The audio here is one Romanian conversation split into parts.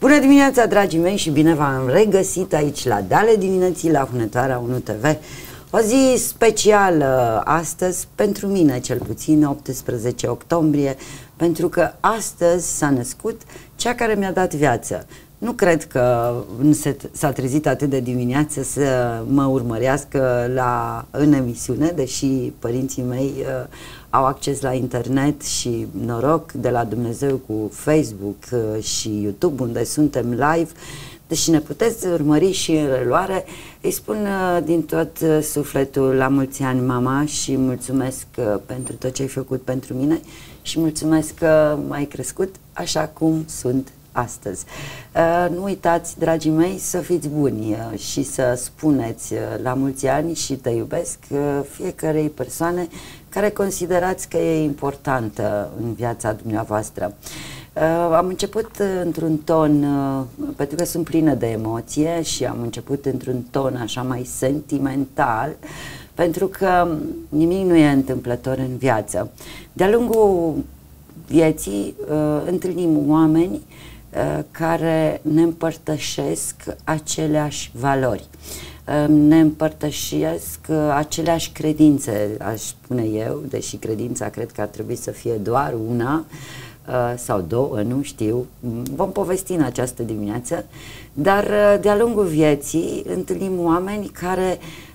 Bună dimineața, dragii mei, și bine v-am regăsit aici la Deale Dimineții, la Hunătoarea 1 TV. O zi specială astăzi, pentru mine cel puțin, 18 octombrie, pentru că astăzi s-a născut cea care mi-a dat viață. Nu cred că s-a trezit atât de dimineață să mă urmărească în emisiune, deși părinții mei au acces la internet și noroc de la Dumnezeu cu Facebook și YouTube, unde suntem live. Deși ne puteți urmări și în reluare. Îi spun din tot sufletul la mulți ani, mama, și mulțumesc pentru tot ce ai făcut pentru mine și mulțumesc că m-ai crescut așa cum sunt astăzi. Nu uitați, dragii mei, să fiți buni și să spuneți la mulți ani și te iubesc fiecarei persoane care considerați că e importantă în viața dumneavoastră. Am început într-un ton, pentru că sunt plină de emoție, și am început într-un ton așa mai sentimental, pentru că nimic nu e întâmplător în viață. De-a lungul vieții întâlnim oameni care ne împărtășesc aceleași valori, ne împărtășesc aceleași credințe, aș spune eu, deși credința cred că ar trebui să fie doar una sau două, nu știu, vom povesti în această dimineață, dar de-a lungul vieții întâlnim oameni care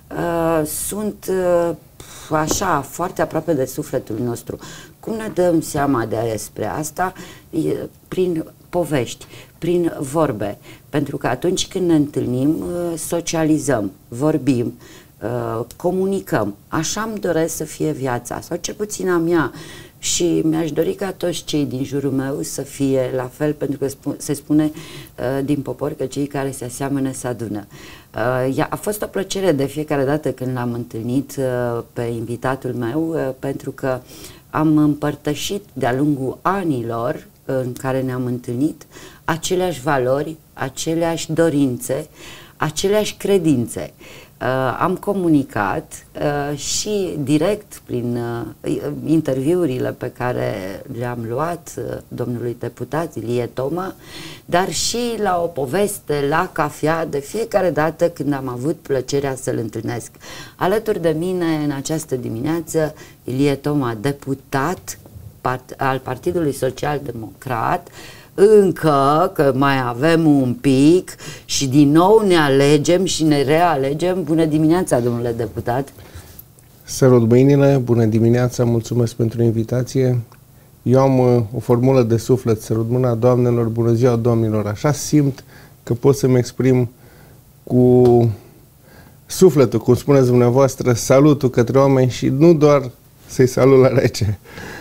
sunt așa foarte aproape de sufletul nostru. Cum ne dăm seama despre asta? Prin povești, prin vorbe, pentru că atunci când ne întâlnim socializăm, vorbim, comunicăm. Așa îmi doresc să fie viața, sau cel puțin a mea. Și mi-aș dori ca toți cei din jurul meu să fie la fel, pentru că se spune din popor că cei care se aseamănă se adună. A fost o plăcere de fiecare dată când l-am întâlnit pe invitatul meu, pentru că am împărtășit de-a lungul anilor în care ne-am întâlnit aceleași valori, aceleași dorințe, aceleași credințe. Am comunicat și direct prin interviurile pe care le-am luat domnului deputat Ilie Toma, dar și la o poveste, la cafea, de fiecare dată când am avut plăcerea să-l întâlnesc. Alături de mine în această dimineață Ilie Toma, deputat al Partidului Social Democrat, încă, că mai avem un pic și din nou ne alegem și ne realegem. Bună dimineața, domnule deputat! Sărut mâinile, bună dimineața, mulțumesc pentru invitație. Eu am o formulă de suflet, sărut mâna doamnelor, bună ziua domnilor. Așa simt că pot să-mi exprim cu sufletul, cum spuneți dumneavoastră, salutul către oameni și nu doar să-i salut la rece.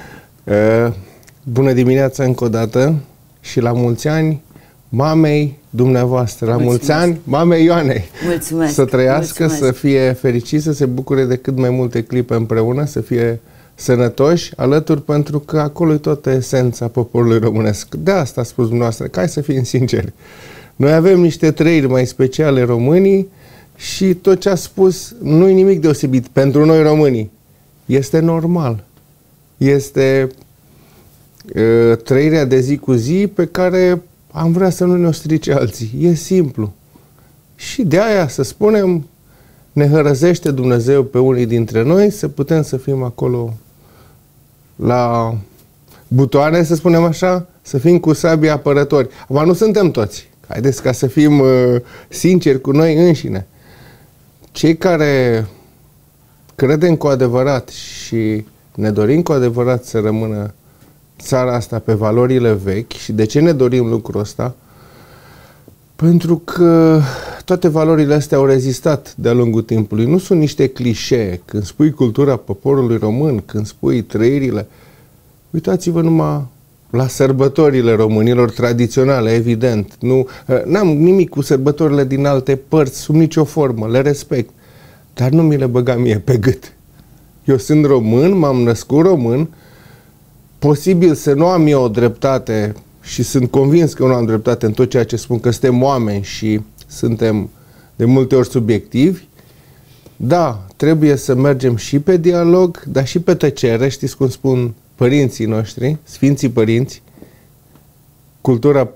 Bună dimineața încă o dată. Și la mulți ani mamei dumneavoastră, la mulți ani mamei Ioanei. Mulțumesc! Să trăiască, să fie fericit, să se bucure de cât mai multe clipe împreună, să fie sănătoși alături, pentru că acolo e toată esența poporului românesc. De asta a spus dumneavoastră, că hai să fim sinceri. Noi avem niște trăiri mai speciale românii și tot ce a spus nu e nimic deosebit pentru noi românii. Este normal. Este trăirea de zi cu zi pe care am vrea să nu ne-o strice alții. E simplu. Și de aia, să spunem, ne hărăzește Dumnezeu pe unii dintre noi să putem să fim acolo la butoane, să spunem așa, să fim cu sabia apărători. Acum nu suntem toți. Haideți ca să fim sinceri cu noi înșine. Cei care credem cu adevărat și ne dorim cu adevărat să rămână țara asta pe valorile vechi. Și de ce ne dorim lucrul ăsta? Pentru că toate valorile astea au rezistat de-a lungul timpului. Nu sunt niște clișee. Când spui cultura poporului român, când spui trăirile, uitați-vă numai la sărbătorile românilor tradiționale, evident. N-am nimic cu sărbătorile din alte părți, sub nicio formă, le respect. Dar nu mi le băga mie pe gât. Eu sunt român, m-am născut român, posibil să nu am eu o dreptate și sunt convins că nu am dreptate în tot ceea ce spun, că suntem oameni și suntem de multe ori subiectivi. Da, trebuie să mergem și pe dialog, dar și pe tăcere. Știți cum spun părinții noștri, sfinții părinți, cultura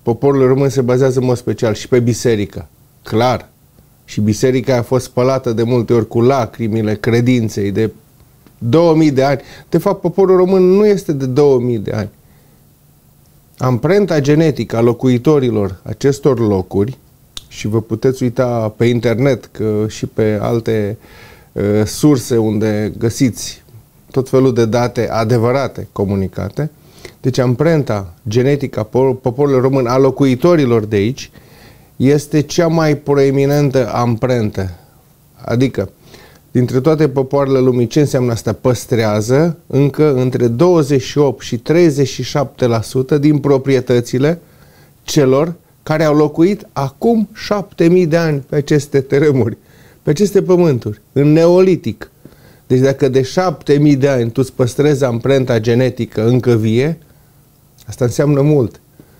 poporului român se bazează în mod special și pe biserică. Clar. Și biserica a fost spălată de multe ori cu lacrimile credinței de 2000 de ani. De fapt, poporul român nu este de 2000 de ani. Amprenta genetică a locuitorilor acestor locuri, și vă puteți uita pe internet, că și pe alte surse unde găsiți tot felul de date adevărate comunicate, deci amprenta genetică a poporului român, a locuitorilor de aici, este cea mai proeminentă amprentă. Adică, dintre toate popoarele lumii, ce înseamnă asta? Păstrează încă între 28 și 37% din proprietățile celor care au locuit acum 7000 de ani pe aceste terenuri, pe aceste pământuri, în neolitic. Deci dacă de 7000 de ani tu îți păstrezi amprenta genetică încă vie, asta înseamnă mult.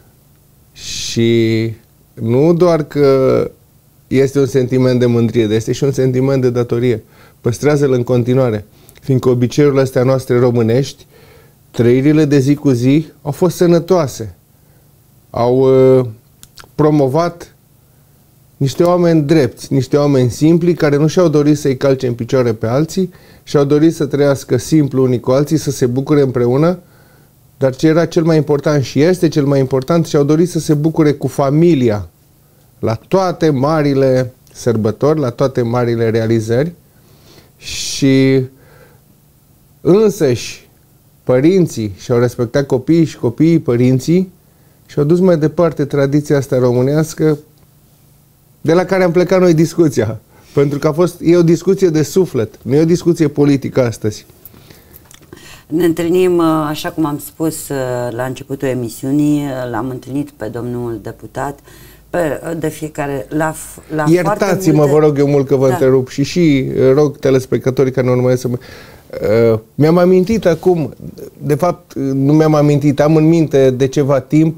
Și nu doar că este un sentiment de mândrie, dar este și un sentiment de datorie. Păstrează-l în continuare, fiindcă obiceiurile astea noastre românești, trăirile de zi cu zi, au fost sănătoase. Au promovat niște oameni drepți, niște oameni simpli, care nu și-au dorit să-i calce în picioare pe alții, și-au dorit să trăiască simplu unii cu alții, să se bucure împreună, dar ce era cel mai important și este cel mai important, și-au dorit să se bucure cu familia la toate marile sărbători, la toate marile realizări. Și însăși părinții și-au respectat copiii și copiii părinții și-au dus mai departe tradiția asta românească, de la care am plecat noi discuția. Pentru că e o discuție de suflet, nu e o discuție politică astăzi. Ne întâlnim, așa cum am spus la începutul emisiunii, l-am întâlnit pe domnul deputat de fiecare, la iertați-mă, vă rog eu mult că vă întrerup și rog telespectatorii care ne urmăresc să mă... mi-am amintit acum, de fapt nu mi-am amintit, am în minte de ceva timp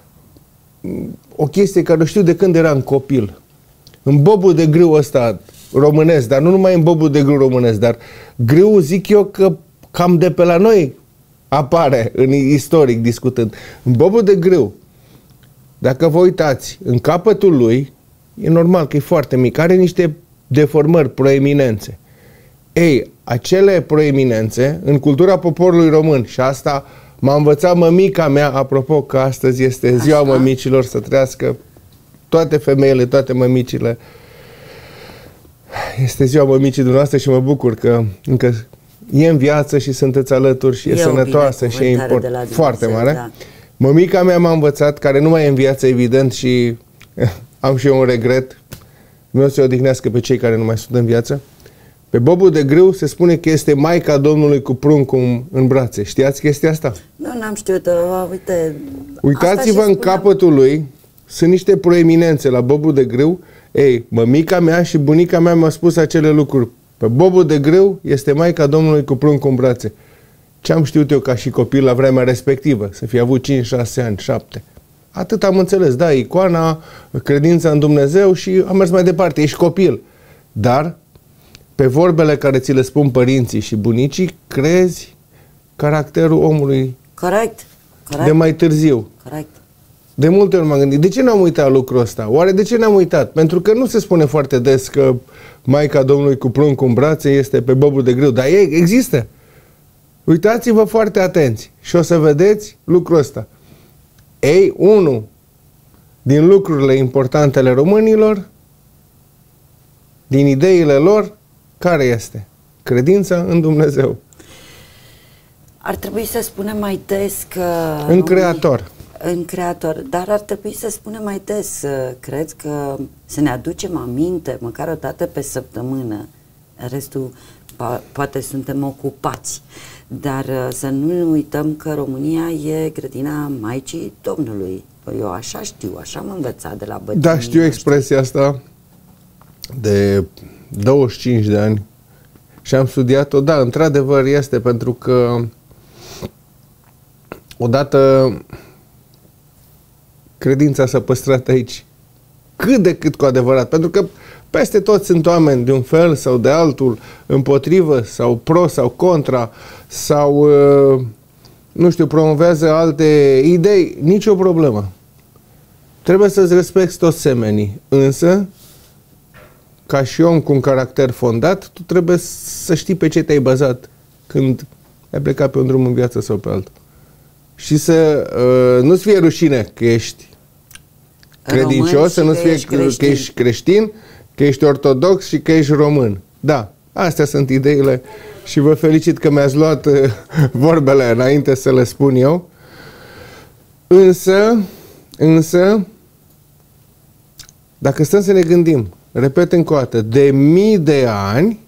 o chestie care o știu de când eram copil. În bobul de grâu ăsta românesc, dar nu numai în bobul de grâu românesc, dar grâu, zic eu, că cam de pe la noi apare, în istoric discutând. În bobul de grâu, dacă vă uitați, în capătul lui, e normal că e foarte mic, are niște deformări, proeminențe. Ei, acele proeminențe, în cultura poporului român, și asta m-a învățat mămica mea, apropo că astăzi este ziua mămicilor, să trăiască toate femeile, toate mămicile. Este ziua mămicii dumneavoastră și mă bucur că încă e în viață și sunteți alături și e sănătoasă și e important, foarte mare. Da. Mămica mea m-a învățat, care nu mai e în viață, evident, și am și eu un regret, Dumnezeu să odihnească pe cei care nu mai sunt în viață. Pe bobul de grâu se spune că este Maica Domnului cu pruncul în brațe. Știați chestia asta? Nu, n-am știut. Uite, uitați-vă în capătul lui, sunt niște proeminențe la bobul de grâu. Ei, mămica mea și bunica mea mi-au spus acele lucruri. Pe bobul de grâu este Maica Domnului cu pruncul în brațe. Ce am știut eu ca și copil la vremea respectivă? Să fi avut 5, 6 ani, 7. Atât am înțeles. Da, icoana, credința în Dumnezeu și am mers mai departe. Ești copil. Dar pe vorbele care ți le spun părinții și bunicii, crezi caracterul omului. Corect. De mai târziu. Corect. De multe ori m-am gândit, de ce n-am uitat lucrul ăsta? Oare de ce n-am uitat? Pentru că nu se spune foarte des că Maica Domnului cu pruncul în brațe este pe bobul de grâu, dar ei există. Uitați-vă foarte atenți și o să vedeți lucrul ăsta. Ei, unul din lucrurile importante ale românilor, din ideile lor, care este? Credința în Dumnezeu. Ar trebui să spunem mai des că... În Creator. În Creator, dar ar trebui să spunem mai des, cred că să ne aducem aminte, măcar o dată pe săptămână, restul poate suntem ocupați, dar să nu uităm că România e grădina Maicii Domnului. Eu așa știu, așa am învățat de la bătrânii. Da, știu expresia asta de 25 de ani și am studiat-o. Da, într-adevăr este, pentru că odată credința s-a păstrat aici cât de cât cu adevărat, pentru că peste tot sunt oameni de un fel sau de altul, împotrivă sau pro sau contra, sau nu știu, promovează alte idei, nicio problemă. Trebuie să-ți respecti toți semenii, însă, ca și om cu un caracter fondat, tu trebuie să știi pe ce te-ai bazat când ai plecat pe un drum în viață sau pe altul. Și să nu-ți fie rușine că ești credincios, să nu-ți fie că ești creștin, că ești ortodox și că ești român. Da, astea sunt ideile și vă felicit că mi-ați luat vorbele înainte să le spun eu. Însă, dacă stăm să ne gândim, repet încă o dată, de mii de ani,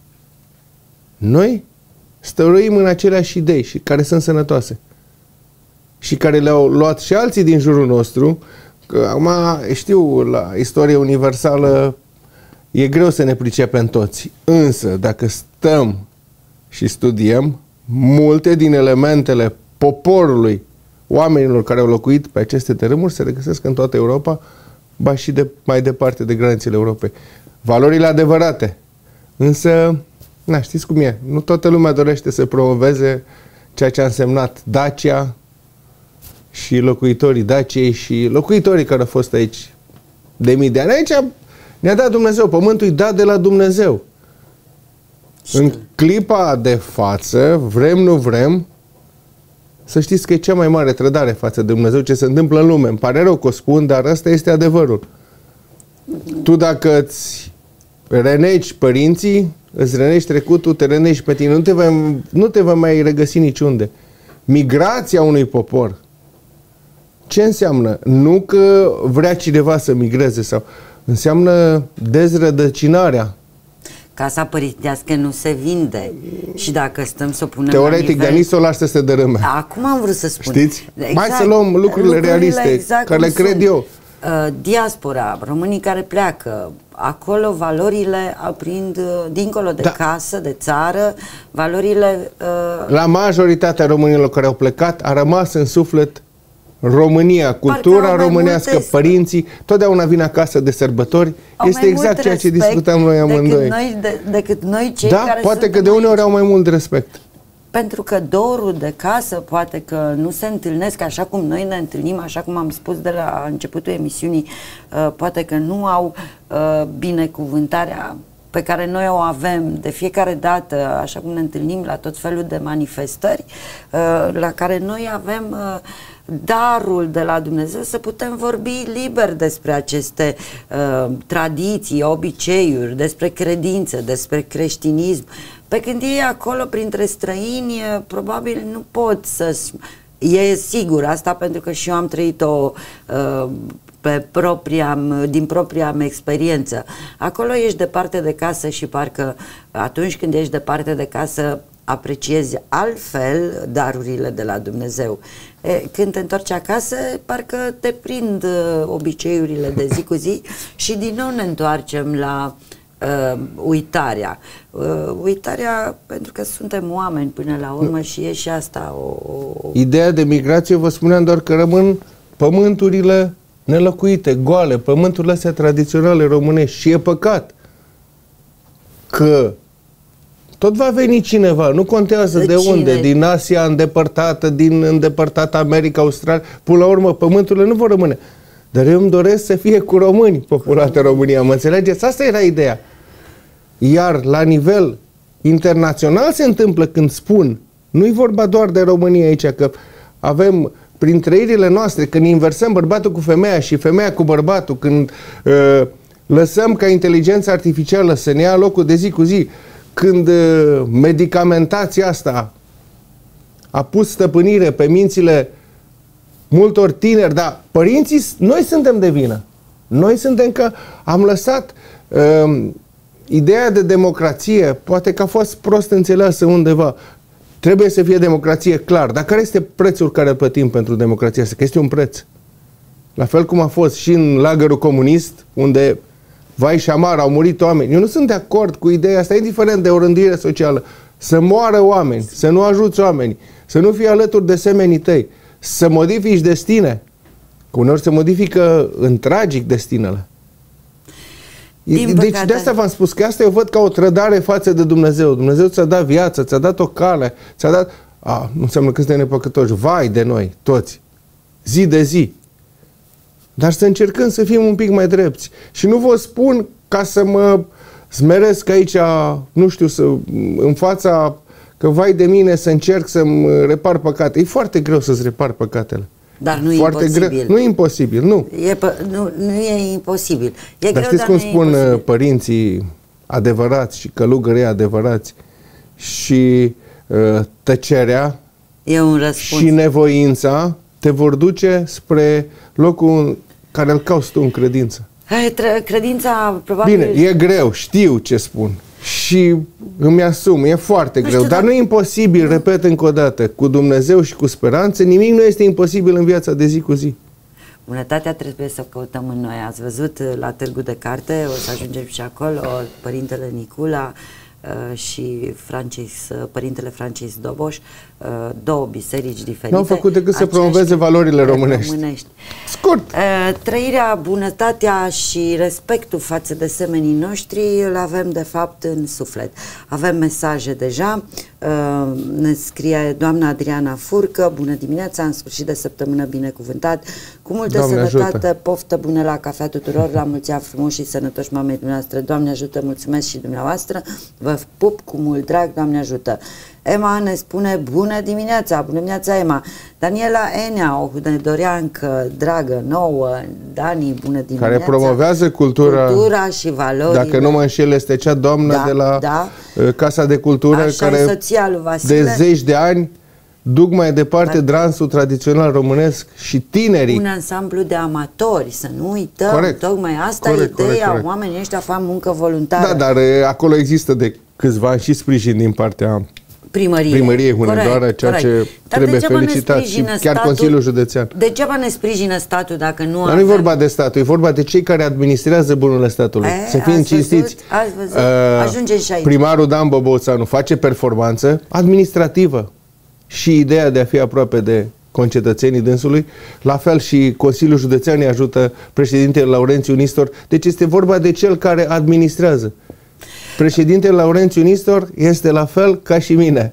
noi stăruim în aceleași idei și care sunt sănătoase. Și care le-au luat și alții din jurul nostru, că acum știu, la istorie universală e greu să ne pricepem toți. Însă, dacă stăm și studiem, multe din elementele poporului, oamenilor care au locuit pe aceste tărâmuri, se regăsesc în toată Europa, ba și mai departe de granițele Europei. Valorile adevărate. Însă, știți cum e, nu toată lumea dorește să promoveze ceea ce a însemnat Dacia și locuitorii Daciei și locuitorii care au fost aici de mii de ani. Aici ne-a dat Dumnezeu, pământul e dat de la Dumnezeu. În clipa de față, vrem, nu vrem, să știți că e cea mai mare trădare față de Dumnezeu ce se întâmplă în lume. Îmi pare rău că o spun, dar ăsta este adevărul. Tu dacă îți renegi părinții, îți renegi trecutul, te renegi pe tine. Nu te vei mai regăsi niciunde. Migrația unui popor, ce înseamnă? Nu că vrea cineva să migreze, sau înseamnă dezrădăcinarea. Casa părintească nu se vinde. Și dacă stăm să o punem teoretic, la nivel... dar nici să o lași să se dărâme. Acum am vrut să spun. Știți? Exact. Mai să luăm lucrurile realiste, exact care le cred eu. Diaspora, românii care pleacă, acolo valorile aprind, dincolo de casă, de țară, valorile... La majoritatea românilor care au plecat a rămas în suflet România, cultura românească, părinții, totdeauna vin acasă de sărbători. Este exact ceea ce discutam noi amândoi. Decât noi cei care poate că de uneori au mai mult respect. Pentru că dorul de casă poate că nu se întâlnesc așa cum noi ne întâlnim, așa cum am spus de la începutul emisiunii, poate că nu au binecuvântarea pe care noi o avem de fiecare dată, așa cum ne întâlnim la tot felul de manifestări, la care noi avem darul de la Dumnezeu să putem vorbi liber despre aceste tradiții, obiceiuri, despre credință, despre creștinism. Pe când ei acolo, printre străini, probabil nu pot să... E sigur asta, pentru că și eu am trăit-o din propria mea experiență. Acolo ești departe de casă și parcă atunci când ești departe de casă apreciezi altfel darurile de la Dumnezeu. Când te întorci acasă, parcă te prind obiceiurile de zi cu zi și din nou ne întoarcem la uitarea. Uitarea pentru că suntem oameni până la urmă și e și asta Ideea de migrație, vă spuneam doar că rămân pământurile nelocuite, goale, pământurile astea tradiționale românești și e păcat că tot va veni cineva, nu contează de unde, din Asia îndepărtată, din îndepărtată America, Australia, până la urmă pământurile nu vor rămâne. Dar eu îmi doresc să fie cu români populată România, mă înțelegeți? Asta era ideea. Iar la nivel internațional se întâmplă când spun, nu-i vorba doar de România aici, că avem prin trăirile noastre, când inversăm bărbatul cu femeia și femeia cu bărbatul, când lăsăm ca inteligența artificială să ne ia locul de zi cu zi, când medicamentația asta a pus stăpânire pe mințile multor tineri, dar părinții, noi suntem de vină. Noi suntem că am lăsat ideea de democrație, poate că a fost prost înțeleasă undeva. Trebuie să fie democrație, clar. Dar care este prețul care îl plătim pentru democrația asta? Că este un preț. La fel cum a fost și în lagărul comunist, unde vai și amar, au murit oameni. Eu nu sunt de acord cu ideea asta, indiferent de o rânduire socială. Să moară oameni, să nu ajuți oameni, să nu fii alături de semenii tăi, să modifici destine. Că uneori se modifică în tragic destinele. Deci de asta v-am spus că asta eu văd ca o trădare față de Dumnezeu. Dumnezeu ți-a dat viață, ți-a dat o cale, ți-a dat... nu înseamnă că suntem nepăcătoși. Vai de noi, toți. Zi de zi. dar să încercăm să fim un pic mai drepți. Și nu vă spun ca să mă smeresc aici, nu știu, în fața, că vai de mine să încerc să-mi repar păcate. E foarte greu să-ți repar păcatele. Dar nu e imposibil. Greu. Nu e imposibil, nu. Nu e imposibil. E dar greu, știți dar cum spun imposibil. Părinții adevărați și călugării adevărați? Și tăcerea e un răspuns. Și nevoința te vor duce spre locul care îl cauți tu în credință. Credința probabil... Bine, e greu, știu ce spun. Și îmi asum, e foarte greu, dar nu e imposibil, repet încă o dată, cu Dumnezeu și cu speranță, nimic nu este imposibil în viața de zi cu zi. Bunătatea trebuie să o căutăm în noi. Ați văzut la Târgu de Carte, o să ajungem și acolo, Părintele Nicula și Părintele Francis Doboș, două biserici diferite. Nu au făcut decât să promoveze valorile românești. Scurt! Trăirea, bunătatea și respectul față de semenii noștri îl avem de fapt în suflet. Avem mesaje deja, ne scrie doamna Adriana Furcă: bună dimineața, în sfârșit de săptămână binecuvântat, cu multă sănătate, poftă bună la cafea tuturor, la mulți ani frumoși și sănătoși mamei dumneavoastră. Doamne ajută, mulțumesc și dumneavoastră, vă pup cu mult drag, Doamne ajută. Emma ne spune bună dimineața, Emma. Daniela Enea, o hunedoreancă dragă, nouă. Dani, bună dimineața. Care promovează cultura și valorile. Dacă nu mă înșel, este cea doamnă de la Casa de Cultură, care de zeci de ani duc mai departe dansul tradițional românesc și tinerii. Un ansamblu de amatori, să nu uităm, tocmai asta e ideea, oamenii ăștia fac muncă voluntară. Da, dar acolo există de câțiva ani și sprijin din partea Primăriei Hunedoara, ceea ce trebuie felicitat și chiar Consiliul Județean. Degeaba ne sprijină statul dacă nu avem... Dar nu e vorba de statul, e vorba de cei care administrează bunurile statului. Să fim cinstiți. Ajungem și aici. Primarul Dan Boboțanu face performanță administrativă și ideea de a fi aproape de concetățenii dânsului, la fel și Consiliul Județean îi ajută președintele Laurențiu Nistor, deci este vorba de cel care administrează. Președintele Laurențiu Nistor este la fel ca și mine.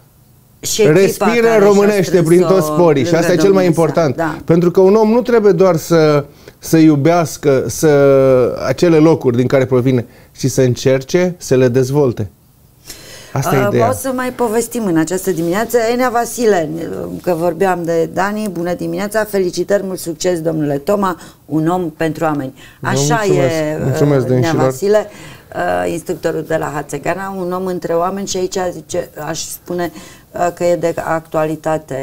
Respiră românește prin toți porii și asta e cel mai important. Pentru că un om nu trebuie doar să iubească acele locuri din care provine, ci să încerce să le dezvolte. Asta e ideea. O să mai povestim în această dimineață. Enea Vasile, că vorbeam de Dani, bună dimineața, felicitări, mult succes, domnule Toma, un om pentru oameni. Așa mulțumesc, Enea Vasile, instructorul de la Hațegana, un om între oameni, și aici aș spune că e de actualitate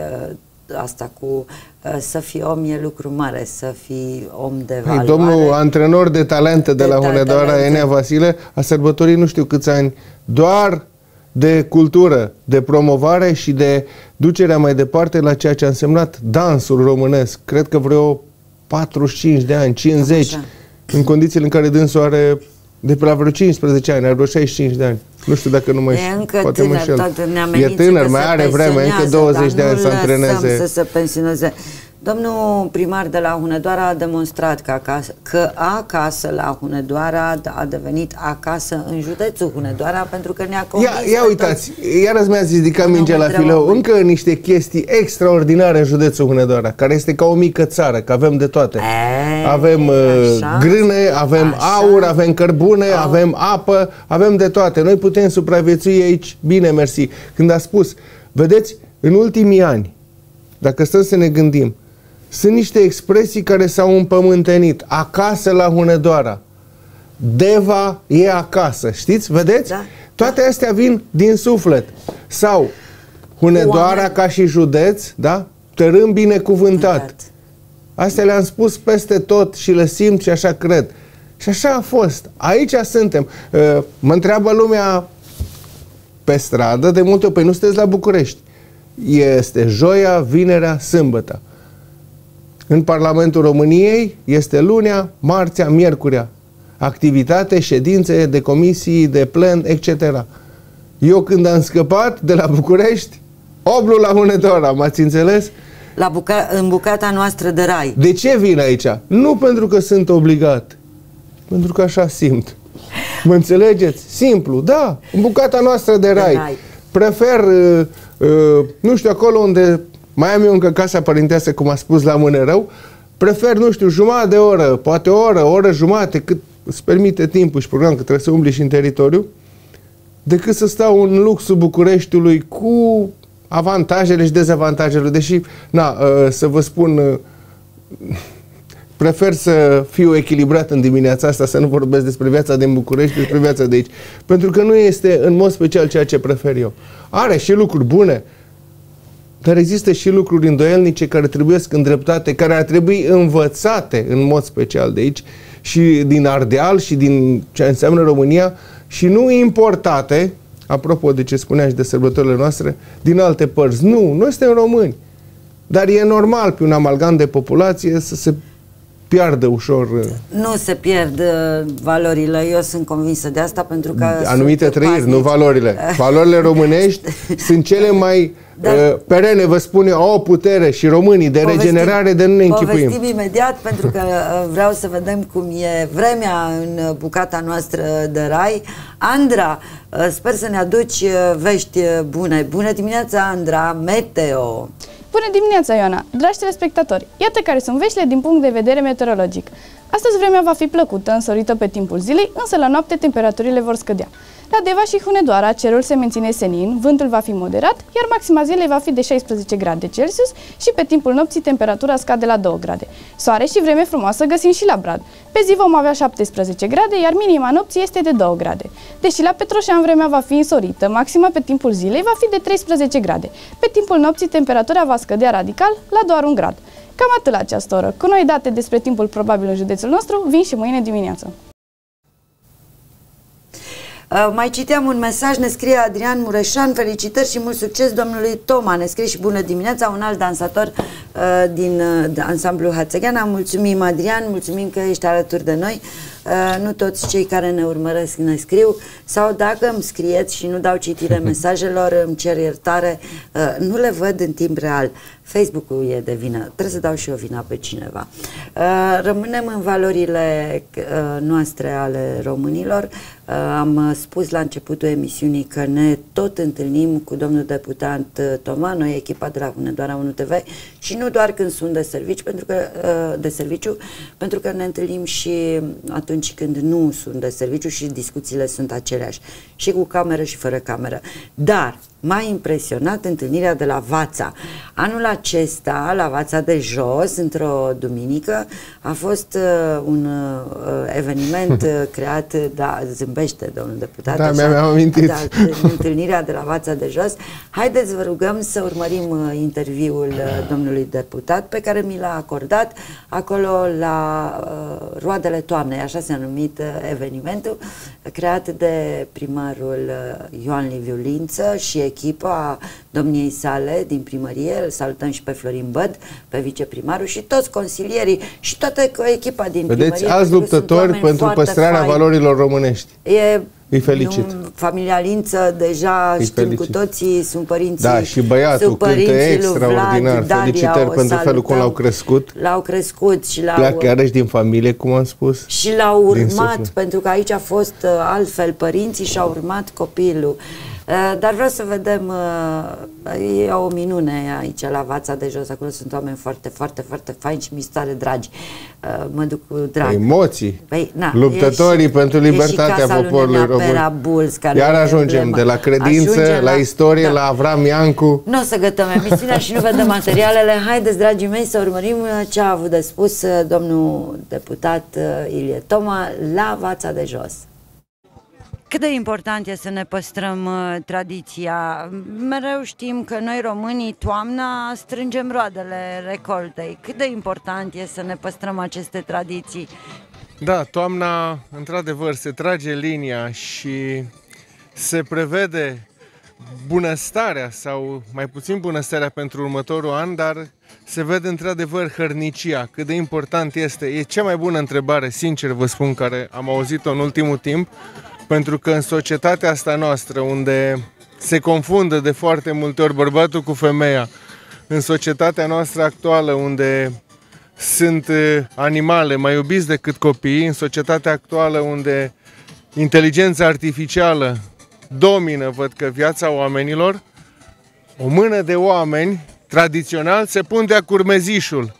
asta cu să fii om e lucru mare, să fii om de valoare. Domnul antrenor de talente de la Hunedoara, Enea Vasile, a sărbătorit nu știu câți ani doar de cultură, de promovare și de ducerea mai departe la ceea ce a însemnat dansul românesc. Cred că vreo 45 de ani, 50, în condițiile în care dânsul are de pe la vreo 15 ani, are vreo 65 de ani. Nu știu dacă nu mă poate mă înșel. E tânăr, mai are vreme, încă 20 de ani să antreneze. Să se pensioneze. Domnul primar de la Hunedoara a demonstrat că acasă la Hunedoara a devenit acasă în județul Hunedoara, pentru că ne-a convins. Ia uitați, iarăși mi-ați ridicat mingea la fileu. Încă niște chestii extraordinare în județul Hunedoara, care este ca o mică țară, că avem de toate. Avem grâne, avem aur, avem cărbune, avem apă, avem de toate. Noi putem supraviețui aici, bine, mersi. Când a spus, vedeți, în ultimii ani, dacă stăm să ne gândim, sunt niște expresii care s-au împământenit. Acasă la Hunedoara. Deva e acasă. Știți? Vedeți? Da. Toate astea vin din suflet. Sau Hunedoara ca și județ, da? Tărâm binecuvântat. Astea le-am spus peste tot și le simt și așa cred. Și așa a fost. Aici suntem. Mă întreabă lumea pe stradă de multe ori, păi nu sunteți la București. Este joia, vinerea, sâmbătă. În Parlamentul României este lunea, marțea, miercurea. Activitate, ședințe de comisii, de plen, etc. Eu când am scăpat de la București, oblu la Hunedoara, m-ați înțeles? În bucata noastră de rai. De ce vin aici? Nu pentru că sunt obligat, pentru că așa simt. Mă înțelegeți? Simplu, da, în bucata noastră de rai. Prefer, nu știu, acolo unde mai am eu încă casa părintească, cum a spus la Mânerău, prefer, nu știu, jumătate de oră, poate o oră jumate, cât îți permite timpul și programul, că trebuie să umbli și în teritoriu, decât să stau în luxul Bucureștiului cu avantajele și dezavantajele. Deși, să vă spun, prefer să fiu echilibrat în dimineața asta, să nu vorbesc despre viața din București, despre viața de aici. Pentru că nu este în mod special ceea ce prefer eu. Are și lucruri bune, dar există și lucruri îndoielnice care trebuie îndreptate, care ar trebui învățate în mod special de aici și din Ardeal și din ce înseamnă România și nu importate, apropo de ce spunea și de sărbătorile noastre, din alte părți. Nu, noi suntem români. Dar e normal pe un amalgam de populație să se piardă ușor. Nu se pierd valorile, eu sunt convinsă de asta, pentru că anumite trăiri, nu valorile. Valorile românești sunt cele mai perene, vă spun eu, au o putere și românii de regenerare de nu ne închipuim. Povestim imediat, pentru că vreau să vedem cum e vremea în bucata noastră de rai. Andra, sper să ne aduci vești bune. Bună dimineața, Andra, meteo! Bună dimineața, Ioana! Dragi telespectatori, iată care sunt veștile din punct de vedere meteorologic. Astăzi vremea va fi plăcută, însorită pe timpul zilei, însă la noapte temperaturile vor scădea. La Deva și Hunedoara cerul se menține senin, vântul va fi moderat, iar maxima zilei va fi de 16 grade Celsius și pe timpul nopții temperatura scade la 2 grade. Soare și vreme frumoasă găsim și la Brad. Pe zi vom avea 17 grade, iar minima nopții este de 2 grade. Deși la Petroșean vremea va fi însorită, maxima pe timpul zilei va fi de 13 grade. Pe timpul nopții temperatura va scădea radical la doar 1 grad. Cam atât la această oră. Cu noi date despre timpul probabil în județul nostru, vin și mâine dimineață. Mai citeam un mesaj, ne scrie Adrian Mureșan: felicitări și mult succes domnului Toma. Ne scrie și bună dimineața un alt dansator din ansamblu Hațegeana. Mulțumim, Adrian, mulțumim că ești alături de noi. Nu toți cei care ne urmăresc ne scriu, sau dacă îmi scrieți și nu dau citire mesajelor, îmi cer iertare, nu le văd în timp real. Facebook-ul e de vină, trebuie să dau și eu vina pe cineva. Rămânem în valorile noastre ale românilor. Am spus la începutul emisiunii că ne tot întâlnim cu domnul deputat Toma, noi echipa de la Hunedoara 1 TV, și nu doar când sunt de serviciu, pentru că ne întâlnim și atunci când nu sunt de serviciu și discuțiile sunt aceleași, și cu cameră și fără cameră. Dar m-a impresionat întâlnirea de la Vața. Anul acesta, la Vața de Jos, într-o duminică, a fost un eveniment creat, zâmbește domnul deputat. Da, mi-am amintit. Întâlnirea de la Vața de Jos. Haideți, vă rugăm să urmărim interviul domnului deputat pe care mi l-a acordat acolo la Roadele Toamnei, așa s-a numit evenimentul, creat de primarul Ioan Liviu Lință și echipa domniei sale din primărie. Îl salutăm și pe Florin Băd, pe viceprimarul și toți consilierii și toată echipa din primărie. Vedeți, alți luptători pentru păstrarea valorilor românești. Îi felicit. Familia Lință, deja știm cu toții, sunt părinții. Da, și băiatul cântă extraordinar. Felicitări pentru felul cum l-au crescut. L-au crescut și l-au... Pleacă iarăși din familie, cum am spus. Și l-au urmat, pentru că aici a fost altfel, părinții și-au urmat copilul. Dar vreau să vedem, e o minune aici la Vața de Jos, acolo sunt oameni foarte, foarte, foarte faini și mi stare dragi. Mă duc cu drag. Emoții, luptătorii pentru libertatea poporului român. Iar ajungem de la credință, la istorie, la Avram Iancu. Nu o să gătăm emisiunea și nu vedem materialele. Haideți, dragii mei, să urmărim ce a avut de spus domnul deputat Ilie Toma la Vața de Jos. Cât de important este să ne păstrăm tradiția? Mereu știm că noi românii toamna strângem roadele recoltei. Cât de important este să ne păstrăm aceste tradiții? Da, toamna într-adevăr se trage linia și se prevede bunăstarea sau mai puțin bunăstarea pentru următorul an, dar se vede într-adevăr hărnicia. Cât de important este? E cea mai bună întrebare, sincer vă spun, care am auzit-o în ultimul timp. Pentru că în societatea asta noastră, unde se confundă de foarte multe ori bărbatul cu femeia, în societatea noastră actuală, unde sunt animale mai iubiți decât copiii, în societatea actuală unde inteligența artificială domină, văd că, viața oamenilor, o mână de oameni tradițional se pundea curmezișul.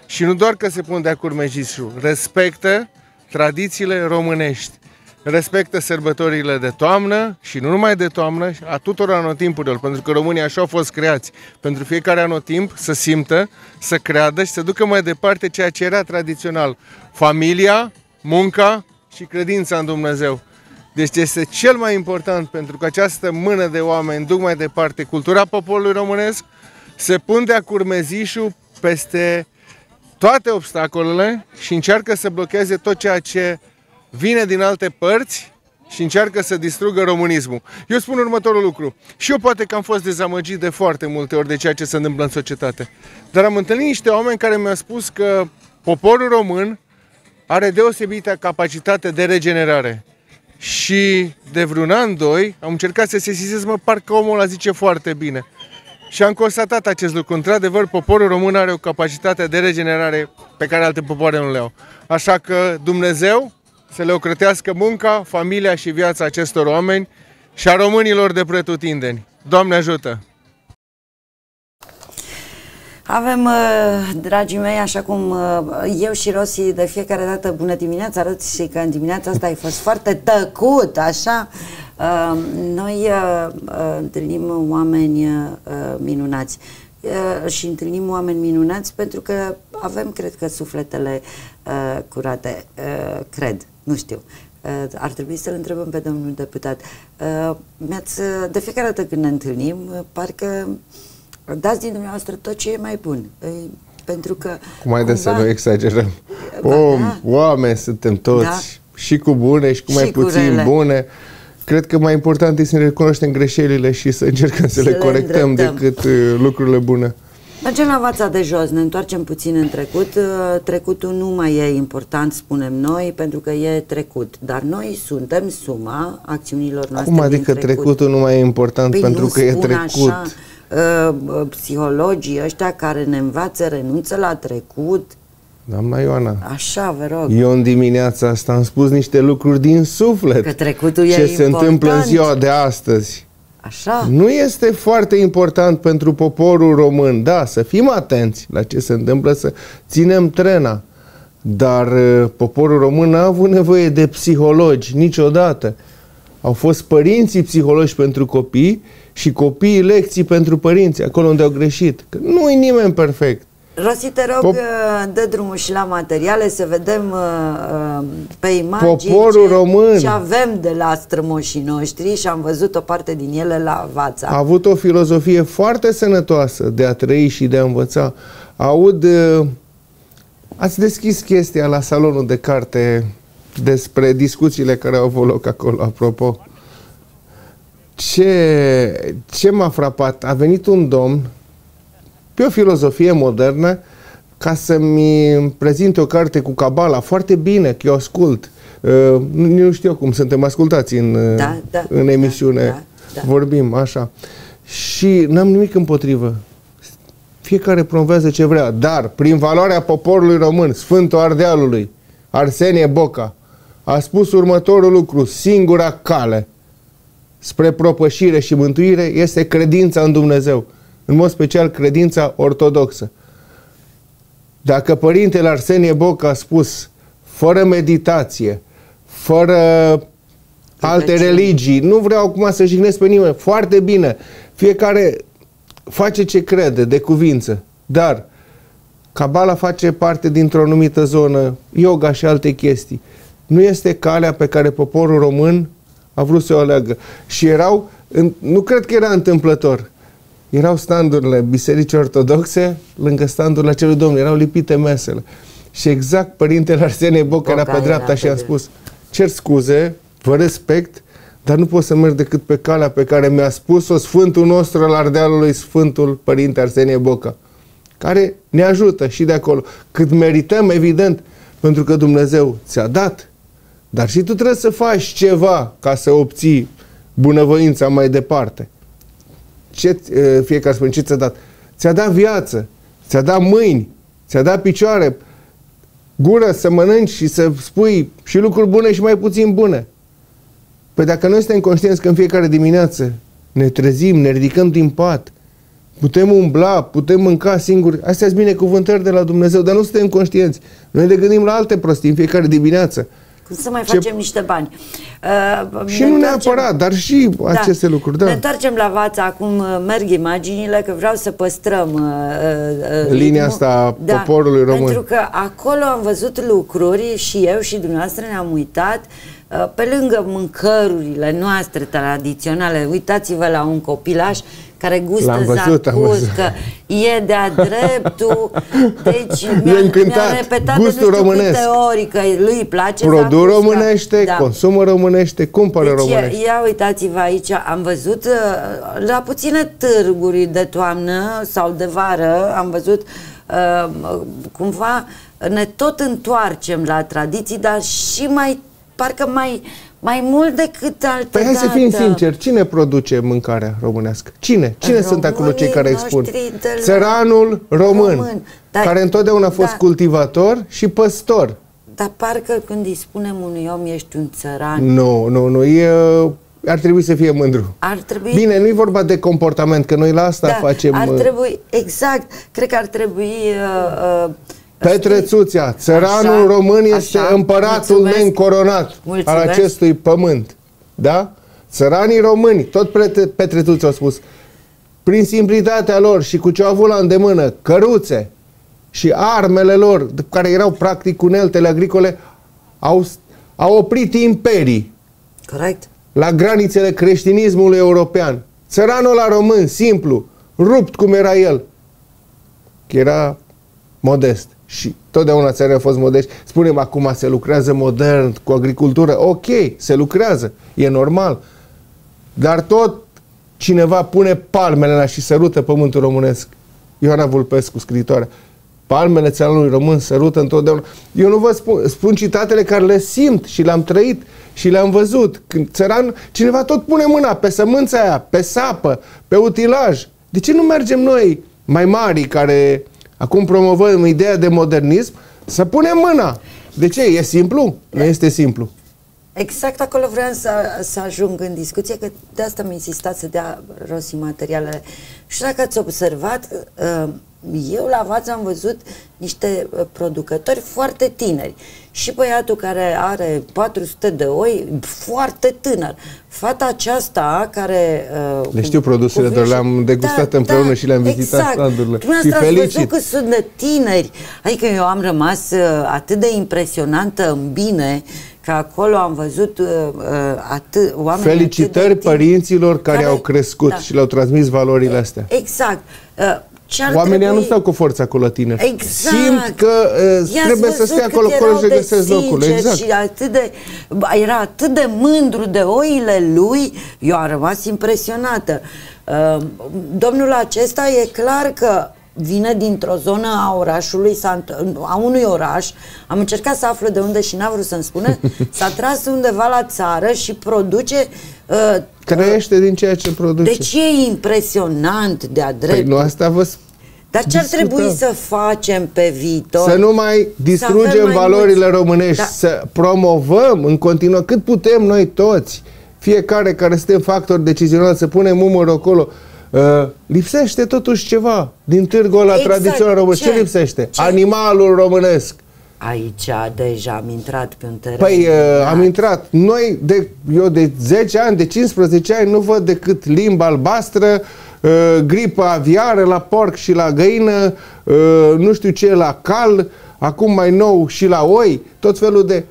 Și nu doar că se pun de curmejișul, respectă tradițiile românești. Respectă sărbătorile de toamnă și nu numai de toamnă, a tuturor anotimpurilor, pentru că românii așa au fost creați. Pentru fiecare anotimp să simtă, să creadă și să ducă mai departe ceea ce era tradițional. Familia, munca și credința în Dumnezeu. Deci este cel mai important, pentru că această mână de oameni duc mai departe cultura poporului românesc, se pun de-a curmezișul peste toate obstacolele și încearcă să blocheze tot ceea ce vine din alte părți și încearcă să distrugă românismul. Eu spun următorul lucru. Și eu poate că am fost dezamăgit de foarte multe ori de ceea ce se întâmplă în societate. Dar am întâlnit niște oameni care mi-au spus că poporul român are deosebită capacitate de regenerare. Și de vreun an, doi, am încercat să sesizez, parcă omul ăla zice foarte bine. Și am constatat acest lucru. Într-adevăr, poporul român are o capacitate de regenerare pe care alte popoare nu le au. Așa că Dumnezeu să le ocrotească munca, familia și viața acestor oameni și a românilor de pretutindeni. Doamne ajută! Avem, dragii mei, așa cum eu și Rosi de fiecare dată, bună dimineața, arăți și că în dimineața asta ai fost foarte tăcut, așa. Noi întâlnim oameni minunați și întâlnim oameni minunați pentru că avem, cred că, sufletele curate, cred, nu știu. Ar trebui să-l întrebăm pe domnul deputat. De fiecare dată când ne întâlnim, parcă dați din dumneavoastră tot ce e mai bun. Pentru că cum mai de să nu exagerăm. Oameni suntem toți, da? Și cu bune și cu mai puțin bune. Cred că mai important este să ne recunoaștem greșelile și să încercăm să le corectăm decât lucrurile bune. Mergem la Vața de Jos, ne întoarcem puțin în trecut. Trecutul nu mai e important, spunem noi, pentru că e trecut. Dar noi suntem suma acțiunilor noastre. Cum adică trecutul nu mai e important pentru că e trecut? Așa, psihologii ăștia care ne învață renunță la trecut. Doamna Ioana, așa, vă rog. Eu în dimineața asta am spus niște lucruri din suflet. Că trecutul ce se întâmplă în ziua de astăzi. Așa. Nu este foarte important pentru poporul român. Da, să fim atenți la ce se întâmplă, să ținem trena. Dar poporul român n-a avut nevoie de psihologi niciodată. Au fost părinții psihologi pentru copii și copiii lecții pentru părinți, acolo unde au greșit. Că nu e nimeni perfect. Rosi, te rog, dă drumul și la materiale să vedem pe imagini ce avem de la strămoșii noștri și am văzut o parte din ele la Vața. A avut o filozofie foarte sănătoasă de a trăi și de a învăța. Ați deschis chestia la salonul de carte despre discuțiile care au avut loc acolo, apropo. Ce m-a frapat? A venit un domn pe o filozofie modernă ca să-mi prezinte o carte cu cabala, foarte bine, că eu ascult. Nu știu cum suntem ascultați în emisiune, vorbim așa. Și n-am nimic împotrivă. Fiecare promovează ce vrea, dar prin valoarea poporului român, Sfântul Ardealului, Arsenie Boca, a spus următorul lucru: singura cale spre propășire și mântuire este credința în Dumnezeu. În mod special credința ortodoxă. Dacă Părintele Arsenie Boca a spus fără meditație, fără alte religii, nu vreau acum să jignesc pe nimeni, foarte bine, fiecare face ce crede de cuvință, dar Cabala face parte dintr-o anumită zonă, yoga și alte chestii. Nu este calea pe care poporul român a vrut să o aleagă. Și nu cred că era întâmplător. Erau standurile bisericii ortodoxe lângă standurile acelui domn, erau lipite mesele. Și exact Părintele Arsenie Boca era pe dreapta și a spus: cer scuze, vă respect, dar nu pot să merg decât pe calea pe care mi-a spus-o Sfântul nostru al Ardealului, Sfântul Părinte Arsenie Boca, care ne ajută și de acolo. Cât merităm, evident, pentru că Dumnezeu ți-a dat, dar și tu trebuie să faci ceva ca să obții bunăvoința mai departe. Fiecare spune, ce ți-a dat? Ți-a dat viață, ți-a dat mâini, ți-a dat picioare, gură să mănânci și să spui și lucruri bune și mai puțin bune. Păi dacă noi suntem conștienți că în fiecare dimineață ne trezim, ne ridicăm din pat, putem umbla, putem mânca singuri. Astea sunt binecuvântări de la Dumnezeu, dar nu suntem conștienți. Noi ne gândim la alte prostii în fiecare dimineață. Cum să mai facem niște bani. Și nu neapărat, dar și aceste lucruri. Da. Ne întoarcem la Vața, acum merg imaginile, că vreau să păstrăm linia asta a poporului român. Pentru că acolo am văzut lucruri și eu și dumneavoastră ne-am uitat, pe lângă mâncărurile noastre tradiționale. Uitați-vă la un copilaș care gustă zacuscă, e de-a dreptul. Deci mi-a repetat gustul românesc, ori că lui îi place produs românește, consumă românește, cumpără românește. Ia uitați-vă aici, am văzut la puține târguri de toamnă sau de vară, am văzut cumva ne tot întoarcem la tradiții, dar și parcă mai mult decât altă Păi hai să fim sinceri, cine produce mâncarea românească? Cine sunt acolo cei care expun? Țăranul român, care întotdeauna a fost cultivator și păstor. Dar parcă când îi spunem unui om ești un țăran... Nu, ar trebui să fie mândru. Ar trebui... Bine, nu e vorba de comportament, că noi la asta facem... Ar trebui, exact, cred că ar trebui... Petre Țuțea, țăranul român este împăratul neîncoronat al acestui pământ. Da? Țăranii români, tot Petre Țuțea a spus, prin simplitatea lor și cu ce au avut la îndemână, căruțe și armele lor, care erau practic uneltele agricole, au oprit imperii. Corect. La granițele creștinismului european. Țăranul ăla român, simplu, rupt cum era el, că era modest. Și totdeauna țările au fost modești. Spunem acum se lucrează modern, cu agricultură. Ok, se lucrează, e normal. Dar tot cineva pune palmele la și sărută pământul românesc. Ioana Vulpescu, scriitoare. Palmele țăranului român sărută întotdeauna. Eu nu vă spun citatele care le simt și le-am trăit și le-am văzut. Când cineva tot pune mâna pe sămânța aia, pe sapă, pe utilaj. De ce nu mergem noi, mai mari, care... Acum promovăm ideea de modernism, să punem mâna. De ce? E simplu? Nu este simplu. Exact acolo vreau să ajung în discuție, că de asta mi-a insistat să dea Rossi materialele. Și dacă ați observat, eu la Vața am văzut niște producători foarte tineri. Și băiatul care are 400 de oi, foarte tânăr. Fata aceasta care... Le știu produsele, doar le-am degustat împreună și le-am vizitat standurile. Și felicit. Văzut că sunt de tineri. Adică eu am rămas atât de impresionantă în bine, că acolo am văzut oameni. Felicitări părinților care au crescut și le-au transmis valorile astea. Exact. Oamenii nu stau cu forța acolo, tineri. Exact. Simt că trebuie să stea acolo și găsesc locul. Exact. Și era atât de mândru de oile lui, eu am rămas impresionată. Domnul acesta e clar că vine dintr-o zonă a orașului, a unui oraș, am încercat să aflu de unde și n-a vrut să-mi spună, s-a tras undeva la țară și produce... Trăiește din ceea ce produce. Deci e impresionant de-a dreptul. Păi nu asta vă Dar ce ar trebui să facem pe viitor? Să nu mai distrugem valorile românești, să promovăm în continuare cât putem noi toți, fiecare care suntem factori decizionali, să punem umărul acolo. Lipsește totuși ceva din târgul ăla tradițional românesc. Ce lipsește? Animalul românesc. Aici deja am intrat pe un teren. Păi am intrat. Eu de 10 ani, de 15 ani nu văd decât limba albastră, gripă aviară la porc și la găină, nu știu ce la cal, acum mai nou și la oi, tot felul de...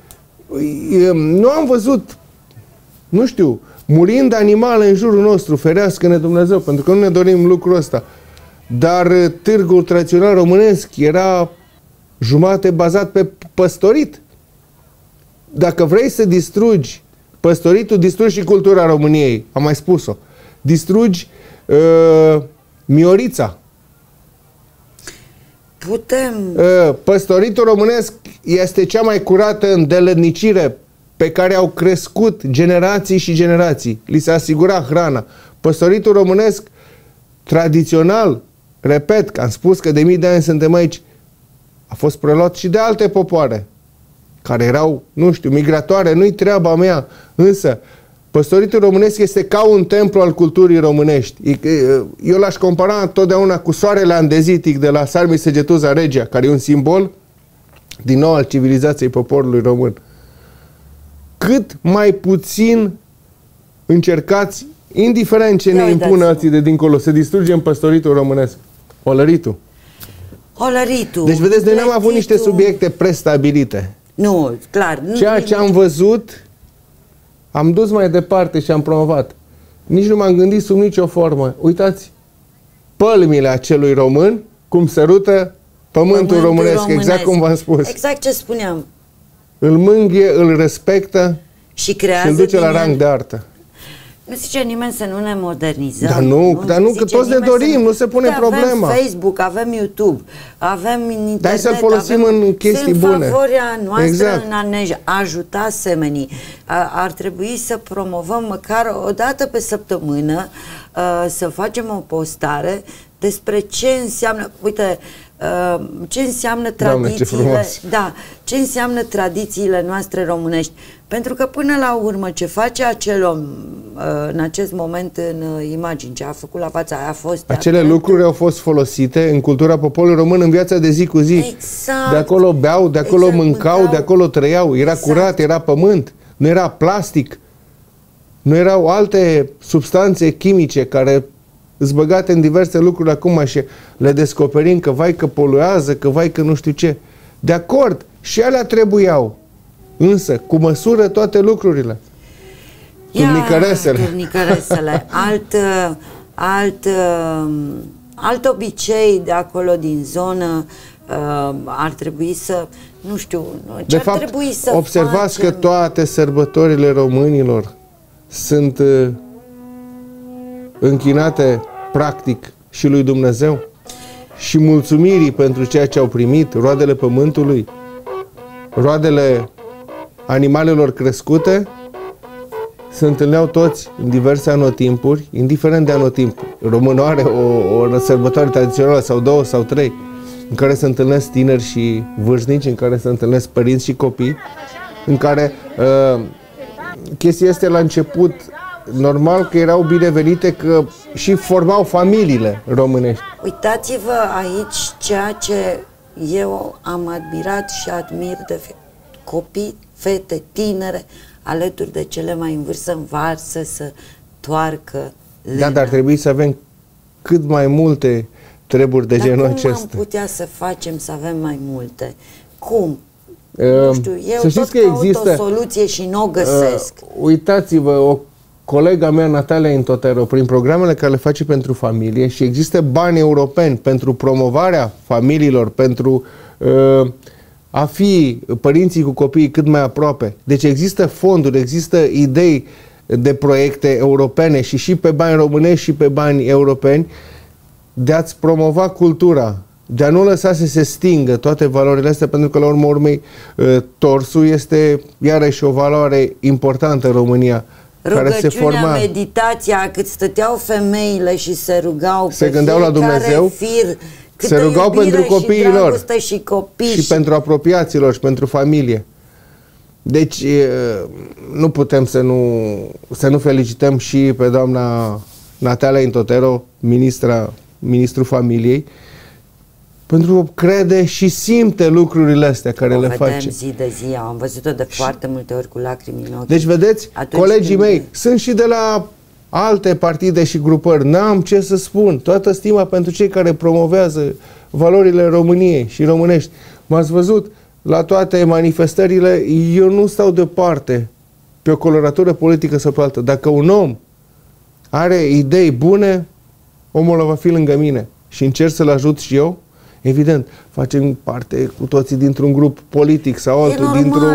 Nu am văzut, nu știu, murind animale în jurul nostru, ferească-ne Dumnezeu, pentru că nu ne dorim lucrul ăsta. Dar târgul tradițional românesc era jumate bazat pe păstorit. Dacă vrei să distrugi păstoritul, distrugi și cultura României. Am mai spus-o. Distrugi Miorița. Putem. Păstoritul românesc este cea mai curată îndeletnicire pe care au crescut generații și generații. Li se asigura hrana. Păstoritul românesc tradițional, repet, că am spus că de mii de ani suntem aici, a fost preluat și de alte popoare care erau, nu știu, migratoare, nu-i treaba mea, însă Păstoritul românesc este ca un templu al culturii românești. Eu l-aș compara întotdeauna cu soarele andezitic de la Sarmi Segetuza Regia, care e un simbol, din nou, al civilizației poporului român. Cât mai puțin încercați, indiferent ce ne impun alții de dincolo, să distrugem păstoritul românesc. Olăritul. Olăritul. Deci, vedeți, noi n-am avut niște subiecte prestabilite. Nu, clar. Ceea ce am văzut, am dus mai departe și am promovat. Nici nu m-am gândit sub nicio formă. Uitați, pălmile acelui român, cum sărută pământul românesc, exact cum v-am spus. Exact ce spuneam. Îl mângâie, îl respectă și creează, îl duce la rang de artă. Nu zice nimeni să nu ne modernizăm. Dar nu, că toți ne dorim, nu se pune problema. Avem Facebook, avem YouTube, avem internet. Dar să-l folosim în chestii bune. Sunt favoarea noastră în a ne ajuta semenii. Ar trebui să promovăm măcar o dată pe săptămână, să facem o postare despre ce înseamnă, uite, ce înseamnă tradițiile, Doamne, ce înseamnă tradițiile noastre românești. Pentru că până la urmă ce face acel om în acest moment în imagini, ce a făcut la fața aia, a fost acele lucruri au fost folosite în cultura poporului român în viața de zi cu zi. Exact. De acolo beau, de acolo mâncau, de acolo trăiau. Era curat, era pământ, nu era plastic, nu erau alte substanțe chimice care îți băgate în diverse lucruri acum și le descoperim că vai că poluează, că vai că nu știu ce. De acord, și alea trebuiau. Însă, cu măsură toate lucrurile. Turnicăresele. Alt obicei de acolo din zonă ar trebui să, nu știu, ce ar trebui să observați facem? Că toate sărbătorile românilor sunt închinate practic și lui Dumnezeu și mulțumirii pentru ceea ce au primit, roadele pământului, roadele animalelor crescute, se întâlneau toți în diverse anotimpuri, indiferent de anotimp. Românul are o sărbătoare tradițională sau două sau trei, în care se întâlnesc tineri și vârstnici, în care se întâlnesc părinți și copii, în care chestia este la început normal că erau binevenite, că și formau familiile românești. Uitați-vă aici ceea ce eu am admirat și admir de copii, fete, tinere, alături de cele mai în vârstă, învarsă să toarcă lână. Da, dar ar trebui să avem cât mai multe treburi de genul acesta. Cum am putea să facem să avem mai multe? Cum? Nu știu, eu să știți tot că caut există o soluție și nu o găsesc. Uitați-vă, o colega mea, Natalia Intotero, prin programele care le face pentru familie, și există bani europeni pentru promovarea familiilor, pentru a fi părinții cu copiii cât mai aproape. Deci există fonduri, există idei de proiecte europene și pe bani românești și pe bani europeni de a-ți promova cultura, de a nu lăsa să se stingă toate valorile astea, pentru că la urmă urmei torsul este iarăși o valoare importantă în România. Rugăciunea, meditația, cât stăteau femeile și se rugau, se gândeau la Dumnezeu, fir, se rugau pentru copiii lor și copii și pentru apropiaților și pentru familie. Deci nu putem să nu felicităm și pe doamna Natalia Intotero, ministrul familiei, pentru că crede și simte lucrurile astea care le face. zi de zi, am văzut-o de foarte multe ori cu lacrimi în ochi. Deci vedeți, colegii mei sunt și de la alte partide și grupări, n-am ce să spun, toată stima pentru cei care promovează valorile României și românești. M-ați văzut la toate manifestările, eu nu stau deoparte pe o coloratură politică sau pe altă. Dacă un om are idei bune, omul ăla va fi lângă mine și încerc să-l ajut și eu. Evident, facem parte cu toții dintr-un grup politic sau altul, dintr-o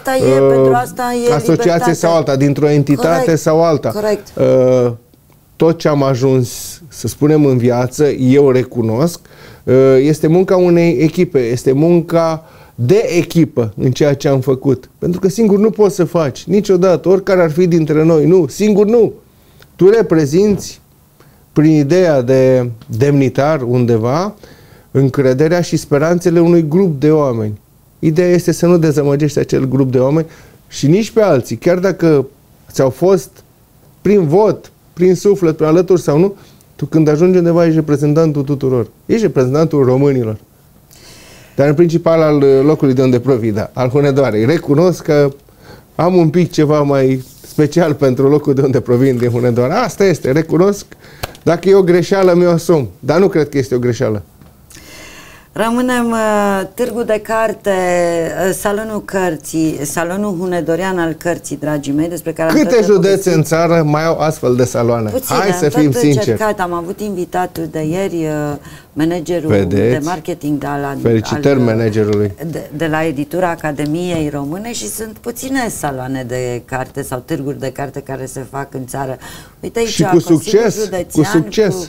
asociație sau alta, dintr-o entitate sau alta. Corect. Tot ce am ajuns, să spunem, în viață, eu recunosc, este munca unei echipe, este munca de echipă în ceea ce am făcut. Pentru că singur nu poți să faci, niciodată, oricare ar fi dintre noi, nu, singur nu. Tu reprezinți, prin ideea de demnitar undeva, încrederea și speranțele unui grup de oameni. Ideea este să nu dezamăgești acel grup de oameni și nici pe alții, chiar dacă ți-au fost prin vot, prin suflet, prin alături sau nu, tu când ajungi undeva ești reprezentantul tuturor. Ești reprezentantul românilor. Dar în principal al locului de unde provii, da, al Hunedoarei. Recunosc că am un pic ceva mai special pentru locul de unde provin, din Hunedoara. Asta este, recunosc. Dacă e o greșeală, mi-o asum. Dar nu cred că este o greșeală. Rămânem Târgu de Carte, Salonul Cărții, Salonul Hunedorean al Cărții, dragii mei, despre care Câte județe în țară mai au astfel de saloane? Puține, hai să fim sinceri. Am avut invitatul de ieri, managerul de marketing felicitări managerului de la editura Academiei Române și sunt puține saloane de carte sau târguri de carte care se fac în țară. Uite aici, și cu succes, cu succes.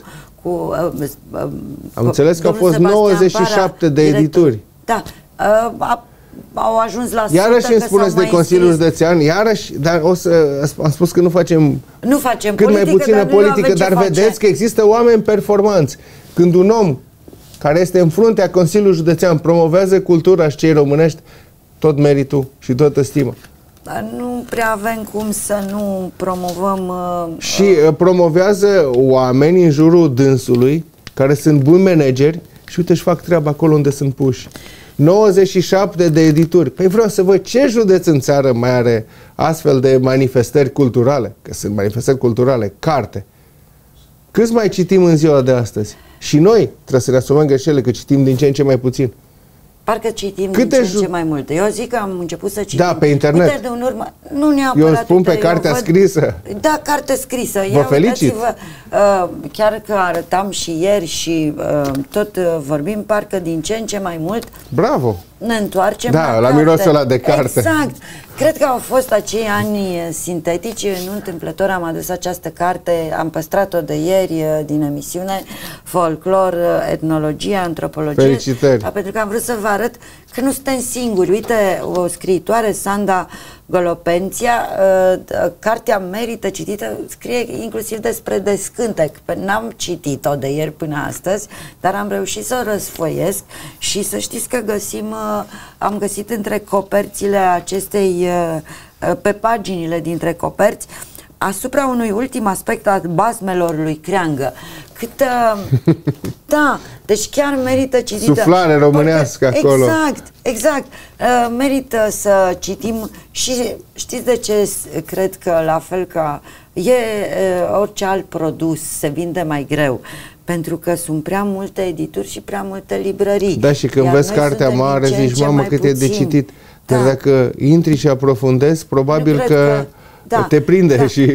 Am înțeles că au fost 97 de edituri. Da, au ajuns la 100. Iarăși îmi spuneți de Consiliul Județean, iarăși, dar am spus că nu facem cât mai puțină politică, dar vedeți că există oameni performanți. Când un om care este în fruntea Consiliului Județean promovează cultura și cei românești, tot meritul și toată stima. Dar nu prea avem cum să nu promovăm... Și promovează oameni în jurul dânsului, care sunt buni manageri și uite, își fac treaba acolo unde sunt puși. 97 de edituri. Păi vreau să văd ce județ în țară mai are astfel de manifestări culturale, că sunt manifestări culturale, carte. Câți mai citim în ziua de astăzi? Și noi trebuie să ne asumăm greșelile, că citim din ce în ce mai puțin. Parcă citim din ce în ce mai multe. Eu zic că am început să citim. Da, pe internet. Uite, de în urmă, nu neapărat. Eu spun pe cartea scrisă. Da, carte scrisă. Vă felicit. Chiar că arătam și ieri și tot vorbim, parcă din ce în ce mai mult. Bravo! Ne întoarcem la mirosul ăla de carte. Exact. Cred că au fost acei ani sintetici. Nu întâmplător am adus această carte, am păstrat-o de ieri din emisiune, Folclor, Etnologie, Antropologie. Felicitări! Pentru că am vrut să vă arăt că nu suntem singuri. Uite, o scriitoare, Sanda Golopenția, cartea merită citită, scrie inclusiv despre descântec. N-am citit-o de ieri până astăzi, dar am reușit să o răsfoiesc și să știți că am găsit între coperțile acestei, pe paginile dintre coperți, asupra unui ultim aspect al basmelor lui Creangă. Da, deci chiar merită citită. Suflare românească acolo. Exact. Merită să citim și știți de ce cred că la fel ca orice alt produs se vinde mai greu? Pentru că sunt prea multe edituri și prea multe librării. Da, și când vezi cartea mare, zici, mamă, cât e de citit. Dar dacă intri și aprofundezi, probabil că te prinde și...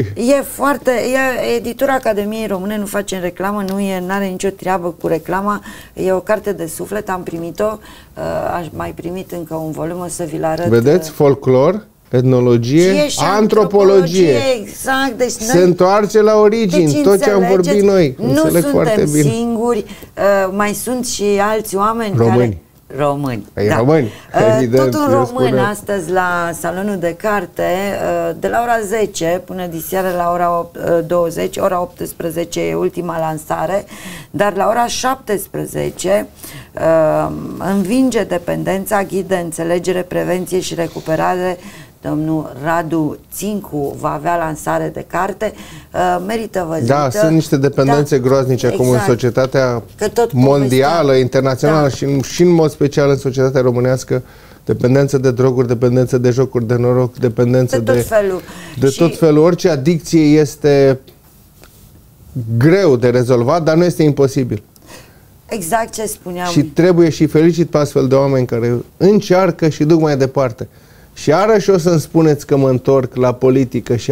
Editura Academiei Române, nu facem reclamă, n-are nicio treabă cu reclama, e o carte de suflet, am primit-o, aș mai primit încă un volum, o să vi-l arăt. Vedeți? Folclor, etnologie, antropologie. Exact. Deci se întoarce la origini, deci tot ce am vorbit noi. Nu suntem singuri, mai sunt și alți oameni români. Români. Români, evident. Tot un român astăzi la Salonul de Carte, de la ora 10 până diseară la ora 20, ora 18 e ultima lansare, dar la ora 17 învinge dependența, ghid de înțelegere, prevenție și recuperare. Domnul Radu Țincu va avea lansare de carte, merită văzută. Da, sunt niște dependențe groaznice acum în societatea mondială, internațională și în mod special în societatea românească. Dependență de droguri, dependență de jocuri de noroc, dependență de tot felul. Orice adicție este greu de rezolvat, dar nu este imposibil. Exact ce spuneam. Și trebuie și felicit pe astfel de oameni care încearcă și duc mai departe. Și iarăși o să-mi spuneți că mă întorc la politică și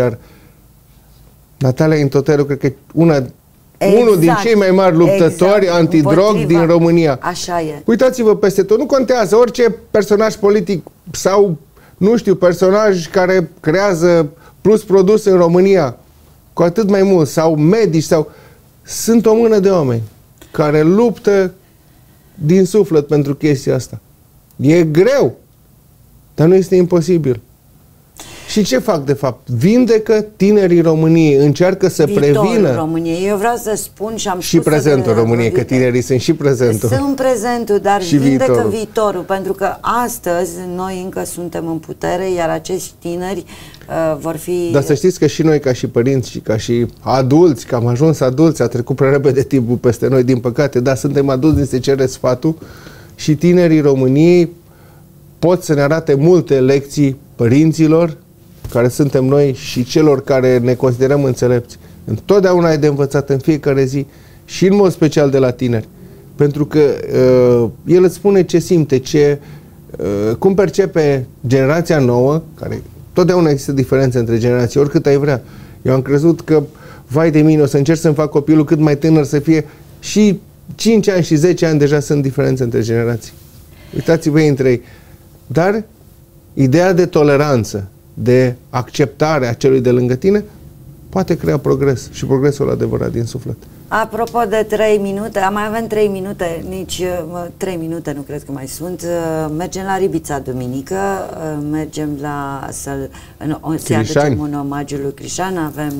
Natalia Intoteru, cred că e unul din cei mai mari luptători antidrog din România. Așa e. Uitați-vă peste tot, nu contează, orice personaj politic sau, nu știu, personaj care creează plus produs în România, cu atât mai mult, sau medici, sau... Sunt o mână de oameni care luptă din suflet pentru chestia asta. E greu. Dar nu este imposibil. Și ce fac de fapt? Vindecă tinerii României, încearcă să prevină României. Eu vreau să spun și am și prezentul României, că tinerii sunt și prezentul. Sunt prezentul, dar și vindecă viitorul, pentru că astăzi noi încă suntem în putere, iar acești tineri vor fi... Dar să știți că și noi ca și părinți și ca și adulți, că am ajuns adulți, a trecut prea repede timpul peste noi, din păcate, dar suntem adulți, ni se cere sfatul și tinerii României pot să ne arate multe lecții părinților, care suntem noi, și celor care ne considerăm înțelepți. Întotdeauna e de învățat în fiecare zi și în mod special de la tineri. Pentru că el îți spune ce simte, cum percepe generația nouă, care totdeauna există diferențe între generații, oricât ai vrea. Eu am crezut că, vai de mine, o să încerc să-mi fac copilul cât mai tânăr să fie, și 5 ani și 10 ani deja sunt diferențe între generații. Uitați-vă între ei. Dar ideea de toleranță, de acceptare a celui de lângă tine, poate crea progres și progresul adevărat din suflet. Apropo de 3 minute, mai avem 3 minute, nici 3 minute nu cred că mai sunt. Mergem la Ribița duminică, mergem la să aducem un omagiu lui Crișan, avem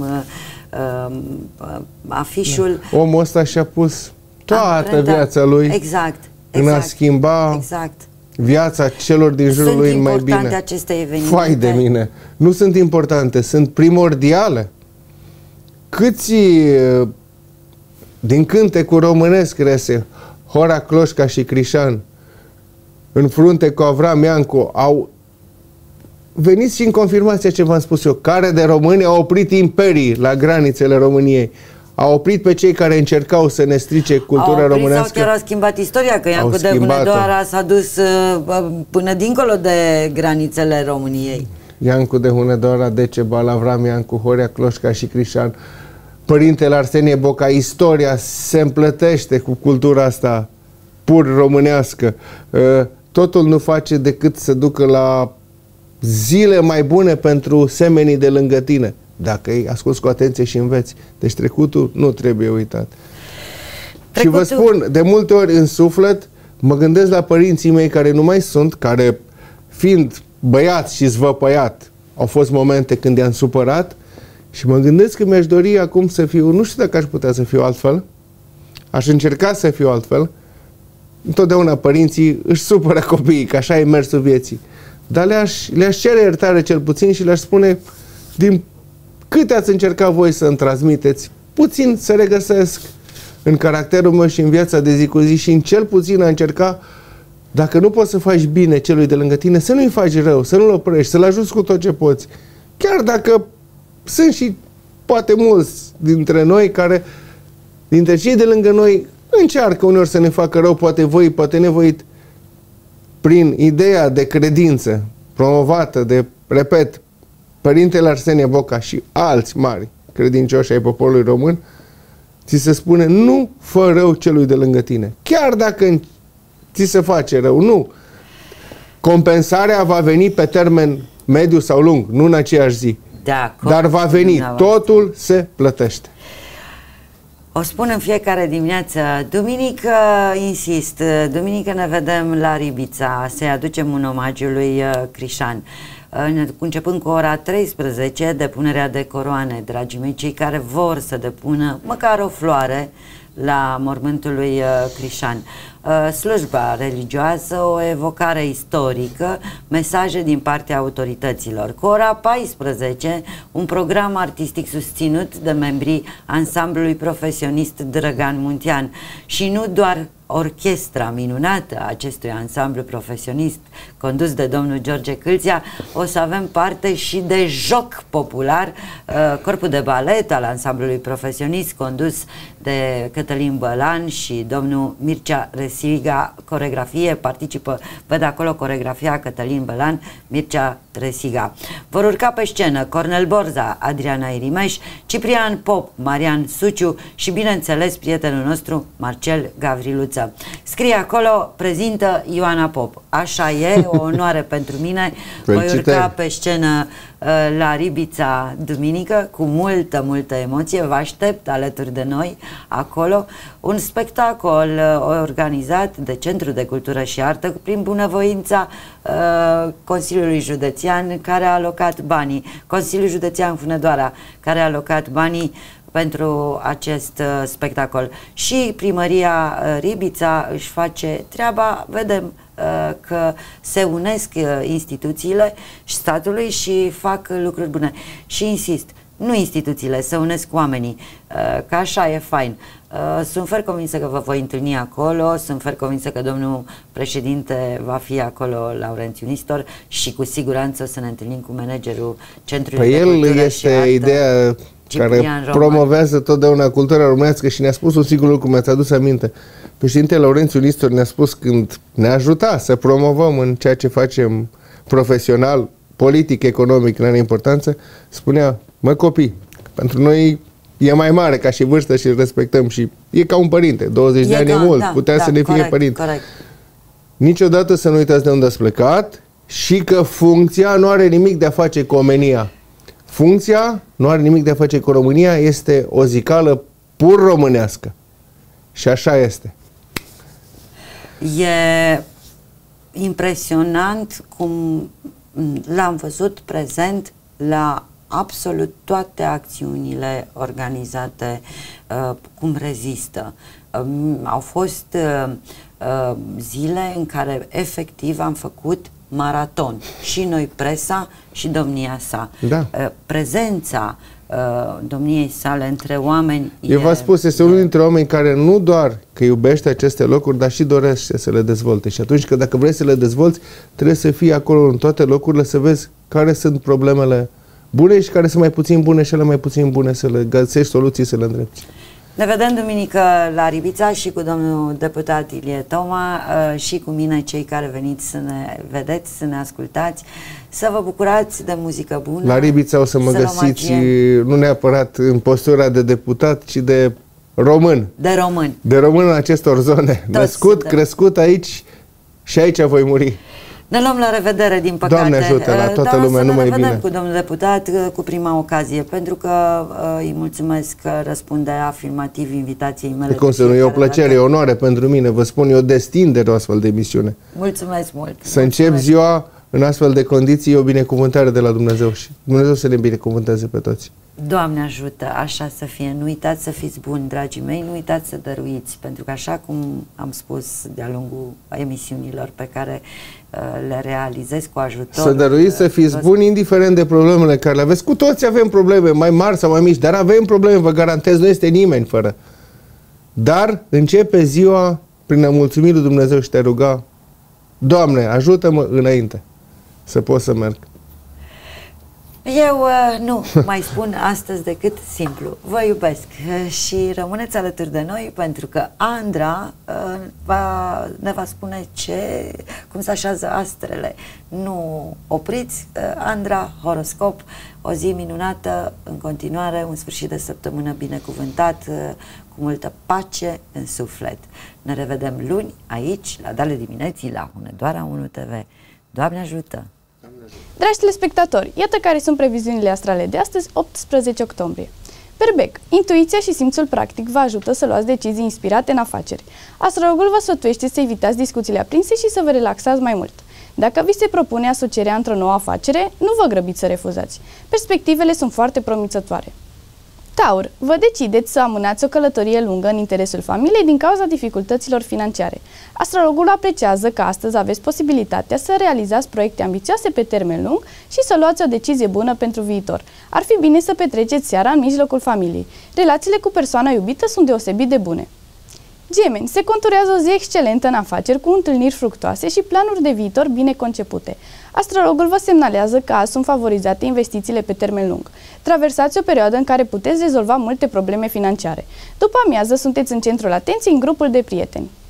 afișul. Omul ăsta și-a pus toată viața lui în a schimba viața celor din jurul lui mai bine. Sunt importante aceste evenimente? Fai de mine! Nu sunt importante, sunt primordiale. Câți din cântecul românesc rese, Horea Cloșca și Crișan, în frunte cu Avram Iancu, au venit și în confirmația ce v-am spus eu, care de români au oprit imperii la granițele României. Au oprit pe cei care încercau să ne strice cultura românească. Sau chiar au schimbat istoria, că Iancu de Hunedoara s-a dus până dincolo de granițele României. Iancu de Hunedoara, Decebal, Avram Iancu, Horea Cloșca și Crișan, Părintele Arsenie Boca. Istoria se împlătește cu cultura asta pur românească. Totul nu face decât să ducă la zile mai bune pentru semenii de lângă tine, dacă îi asculți cu atenție și înveți. Deci trecutul nu trebuie uitat. Și vă spun, de multe ori în suflet mă gândesc la părinții mei care nu mai sunt, care fiind băiat și zvăpăiat, au fost momente când i-am supărat, și mă gândesc că mi-aș dori acum să fiu, nu știu dacă aș putea să fiu altfel, aș încerca să fiu altfel. Întotdeauna părinții își supără copiii, că așa e mersul vieții. Dar le-aș cere iertare cel puțin și le-aș spune, din câte ați încercat voi să-mi transmiteți, puțin să regăsesc în caracterul meu și în viața de zi cu zi, și în cel puțin a încerca, dacă nu poți să faci bine celui de lângă tine, să nu-i faci rău, să nu-l oprești, să-l ajuți cu tot ce poți. Chiar dacă sunt și poate mulți dintre noi care, dintre cei de lângă noi, încearcă uneori să ne facă rău, poate voit, poate nevoit, prin ideea de credință promovată de, repet, Părintele Arsenie Boca și alți mari credincioși ai poporului român, ți se spune, nu fă rău celui de lângă tine. Chiar dacă ți se face rău, nu. Compensarea va veni pe termen mediu sau lung, nu în aceeași zi. Dar va veni, totul se plătește. O spun în fiecare dimineață. Duminică, insist, duminică ne vedem la Ribița, să-i aducem un omagiu lui Crișan. Începând cu ora 13, depunerea de coroane, dragii mei, cei care vor să depună măcar o floare la mormântul lui Crișan. Slujba religioasă, o evocare istorică, mesaje din partea autorităților. Cu ora 14, un program artistic susținut de membrii ansamblului profesionist Drăgan Muntean. Și nu doar orchestra minunată a acestui ansamblu profesionist condus de domnul George Câlția, o să avem parte și de joc popular, corpul de balet al ansamblului profesionist condus de Cătălin Bălan și domnul Mircea Resiga, coregrafie, participă, văd acolo coregrafia Cătălin Bălan, Mircea Resiga. Vor urca pe scenă Cornel Borza, Adriana Irimeș, Ciprian Pop, Marian Suciu și, bineînțeles, prietenul nostru Marcel Gavriluță. Mândruță. Scrie acolo, prezintă Ioana Pop. Așa e, o onoare pentru mine. Voi urca pe scenă la Ribița duminică cu multă emoție. Vă aștept alături de noi acolo. Un spectacol organizat de Centrul de Cultură și Artă prin bunăvoința Consiliului Județean, care a alocat banii, Consiliul Județean Hunedoara, care a alocat banii pentru acest spectacol. Și primăria Ribița își face treaba. Vedem că se unesc instituțiile statului și fac lucruri bune. Și insist, nu instituțiile, se unesc oamenii, că așa e fain. Sunt fer convinsă că vă voi întâlni acolo, sunt fer convinsă că domnul președinte va fi acolo, Laurențiu Nistor, și cu siguranță o să ne întâlnim cu managerul Centrului de Cultură și Artă. Este ideea care promovează totdeauna cultura românească și ne-a spus un singur lucru, mi-ați adus aminte. Președintele Laurențiu Nistor ne-a spus când ne ajuta să promovăm în ceea ce facem profesional, politic, economic, n-are importanță, spunea, mă copii, pentru noi e mai mare ca și vârstă și îl respectăm și e ca un părinte, 20 de ani e mult, putea să ne fie părinte. Corect. Niciodată să nu uitați de unde ați plecat și că funcția nu are nimic de a face cu omenia. Funcția nu are nimic de a face cu România, este o zicală pur românească. Și așa este. E impresionant cum l-am văzut prezent la absolut toate acțiunile organizate, cum rezistă. Au fost zile în care efectiv am făcut maraton. Și noi, presa și domnia sa. Da. Prezența domniei sale între oameni. Eu v-am spus, este unul dintre oameni care nu doar că iubește aceste locuri, dar și dorește să le dezvolte. Și atunci, că dacă vrei să le dezvolți, trebuie să fii acolo în toate locurile, să vezi care sunt problemele bune și care sunt mai puțin bune și ele mai puțin bune, să le găsești soluții, să le îndrepți. Ne vedem duminică la Ribița și cu domnul deputat Ilie Toma și cu mine, cei care veniți să ne vedeți, să ne ascultați, să vă bucurați de muzică bună. La Ribița o să mă găsiți nu neapărat în postura de deputat, ci de român. De român. De român în acestor zone. Toți născut, crescut aici și aici voi muri. Ne luăm la revedere, din păcate. Doamne ajută la toată lumea, numai bine. Ne revedem cu domnul deputat cu prima ocazie, pentru că îi mulțumesc că răspunde afirmativ invitației mele. Cum să nu, e o plăcere, e o onoare pentru mine, vă spun, e o destindere o astfel de emisiune. Mulțumesc mult. Să încep ziua în astfel de condiții, e o binecuvântare de la Dumnezeu și Dumnezeu să ne binecuvânteze pe toți. Doamne ajută, așa să fie. Nu uitați să fiți buni, dragii mei, nu uitați să dăruiți, pentru că așa cum am spus de-a lungul emisiunilor pe care le realizez cu ajutor. Să dăruiți, să fiți buni, indiferent de problemele care le aveți. Cu toți avem probleme, mai mari sau mai mici, dar avem probleme, vă garantez, nu este nimeni fără. Dar începe ziua prin a mulțumi lui Dumnezeu și te ruga, Doamne, ajută-mă înainte să pot să merg. Eu nu mai spun astăzi decât simplu. Vă iubesc și rămâneți alături de noi, pentru că Andra ne va spune cum se așează astrele. Nu opriți. Andra, horoscop, o zi minunată, în continuare, un sfârșit de săptămână binecuvântat, cu multă pace în suflet. Ne revedem luni aici, la Dale Dimineții, la Hunedoara 1 TV. Doamne ajută! Dragi telespectatori, iată care sunt previziunile astrale de astăzi, 18 octombrie. Berbec, intuiția și simțul practic vă ajută să luați decizii inspirate în afaceri. Astrologul vă sfătuiește să evitați discuțiile aprinse și să vă relaxați mai mult. Dacă vi se propune asocierea într-o nouă afacere, nu vă grăbiți să refuzați. Perspectivele sunt foarte promițătoare. Taur, vă decideți să amânați o călătorie lungă în interesul familiei din cauza dificultăților financiare. Astrologul apreciază că astăzi aveți posibilitatea să realizați proiecte ambițioase pe termen lung și să luați o decizie bună pentru viitor. Ar fi bine să petreceți seara în mijlocul familiei. Relațiile cu persoana iubită sunt deosebit de bune. Gemeni, se conturează o zi excelentă în afaceri cu întâlniri fructoase și planuri de viitor bine concepute. Astrologul vă semnalează că azi sunt favorizate investițiile pe termen lung. Traversați o perioadă în care puteți rezolva multe probleme financiare. După amiază sunteți în centrul atenției în grupul de prieteni.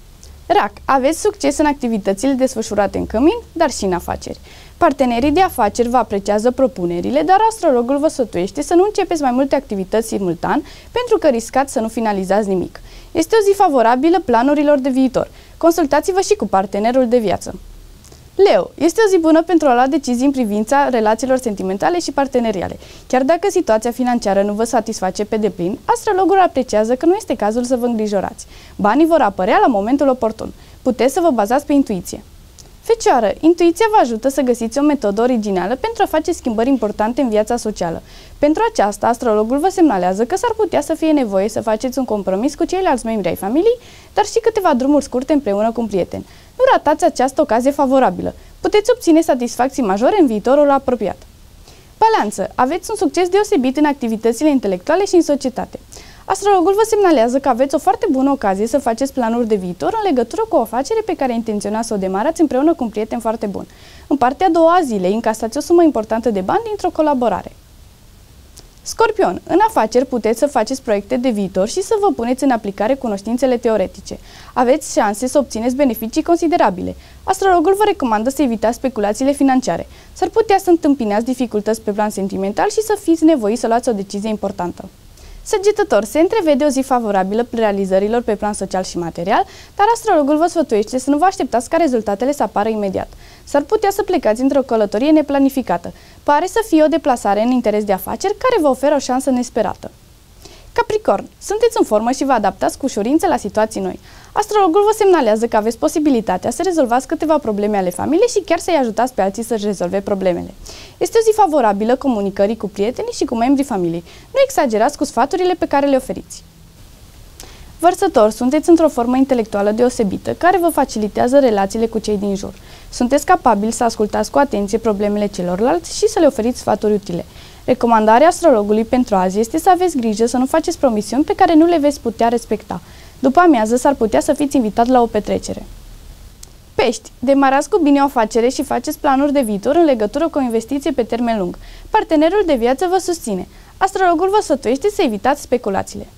Rac, aveți succes în activitățile desfășurate în cămin, dar și în afaceri. Partenerii de afaceri vă apreciază propunerile, dar astrologul vă sfătuiește să nu începeți mai multe activități simultan, pentru că riscați să nu finalizați nimic. Este o zi favorabilă planurilor de viitor. Consultați-vă și cu partenerul de viață. Leo, este o zi bună pentru a lua decizii în privința relațiilor sentimentale și parteneriale. Chiar dacă situația financiară nu vă satisface pe deplin, astrologul apreciază că nu este cazul să vă îngrijorați. Banii vor apărea la momentul oportun. Puteți să vă bazați pe intuiție. Fecioară, intuiția vă ajută să găsiți o metodă originală pentru a face schimbări importante în viața socială. Pentru aceasta, astrologul vă semnalează că s-ar putea să fie nevoie să faceți un compromis cu ceilalți membri ai familiei, dar și câteva drumuri scurte împreună cu un prieten. Nu ratați această ocazie favorabilă. Puteți obține satisfacții majore în viitorul apropiat. Balanță, aveți un succes deosebit în activitățile intelectuale și în societate. Astrologul vă semnalează că aveți o foarte bună ocazie să faceți planuri de viitor în legătură cu o afacere pe care intenționați să o demarați împreună cu un prieten foarte bun. În partea a doua a zilei încasați o sumă importantă de bani dintr-o colaborare. Scorpion, în afaceri puteți să faceți proiecte de viitor și să vă puneți în aplicare cunoștințele teoretice. Aveți șanse să obțineți beneficii considerabile. Astrologul vă recomandă să evitați speculațiile financiare. S-ar putea să întâmpinați dificultăți pe plan sentimental și să fiți nevoiți să luați o decizie importantă. Săgetător, se întrevede o zi favorabilă realizărilor pe plan social și material, dar astrologul vă sfătuiește să nu vă așteptați ca rezultatele să apară imediat. S-ar putea să plecați într-o călătorie neplanificată. Pare să fie o deplasare în interes de afaceri care vă oferă o șansă nesperată. Capricorn, sunteți în formă și vă adaptați cu ușurință la situații noi. Astrologul vă semnalează că aveți posibilitatea să rezolvați câteva probleme ale familiei și chiar să-i ajutați pe alții să-și rezolve problemele. Este o zi favorabilă comunicării cu prietenii și cu membrii familiei. Nu exagerați cu sfaturile pe care le oferiți. Vărsător, sunteți într-o formă intelectuală deosebită, care vă facilitează relațiile cu cei din jur. Sunteți capabili să ascultați cu atenție problemele celorlalți și să le oferiți sfaturi utile. Recomandarea astrologului pentru azi este să aveți grijă să nu faceți promisiuni pe care nu le veți putea respecta. După amiază s-ar putea să fiți invitat la o petrecere. Pești, demarați cu bine o afacere și faceți planuri de viitor în legătură cu o investiție pe termen lung. Partenerul de viață vă susține. Astrologul vă sfătuiește să evitați speculațiile.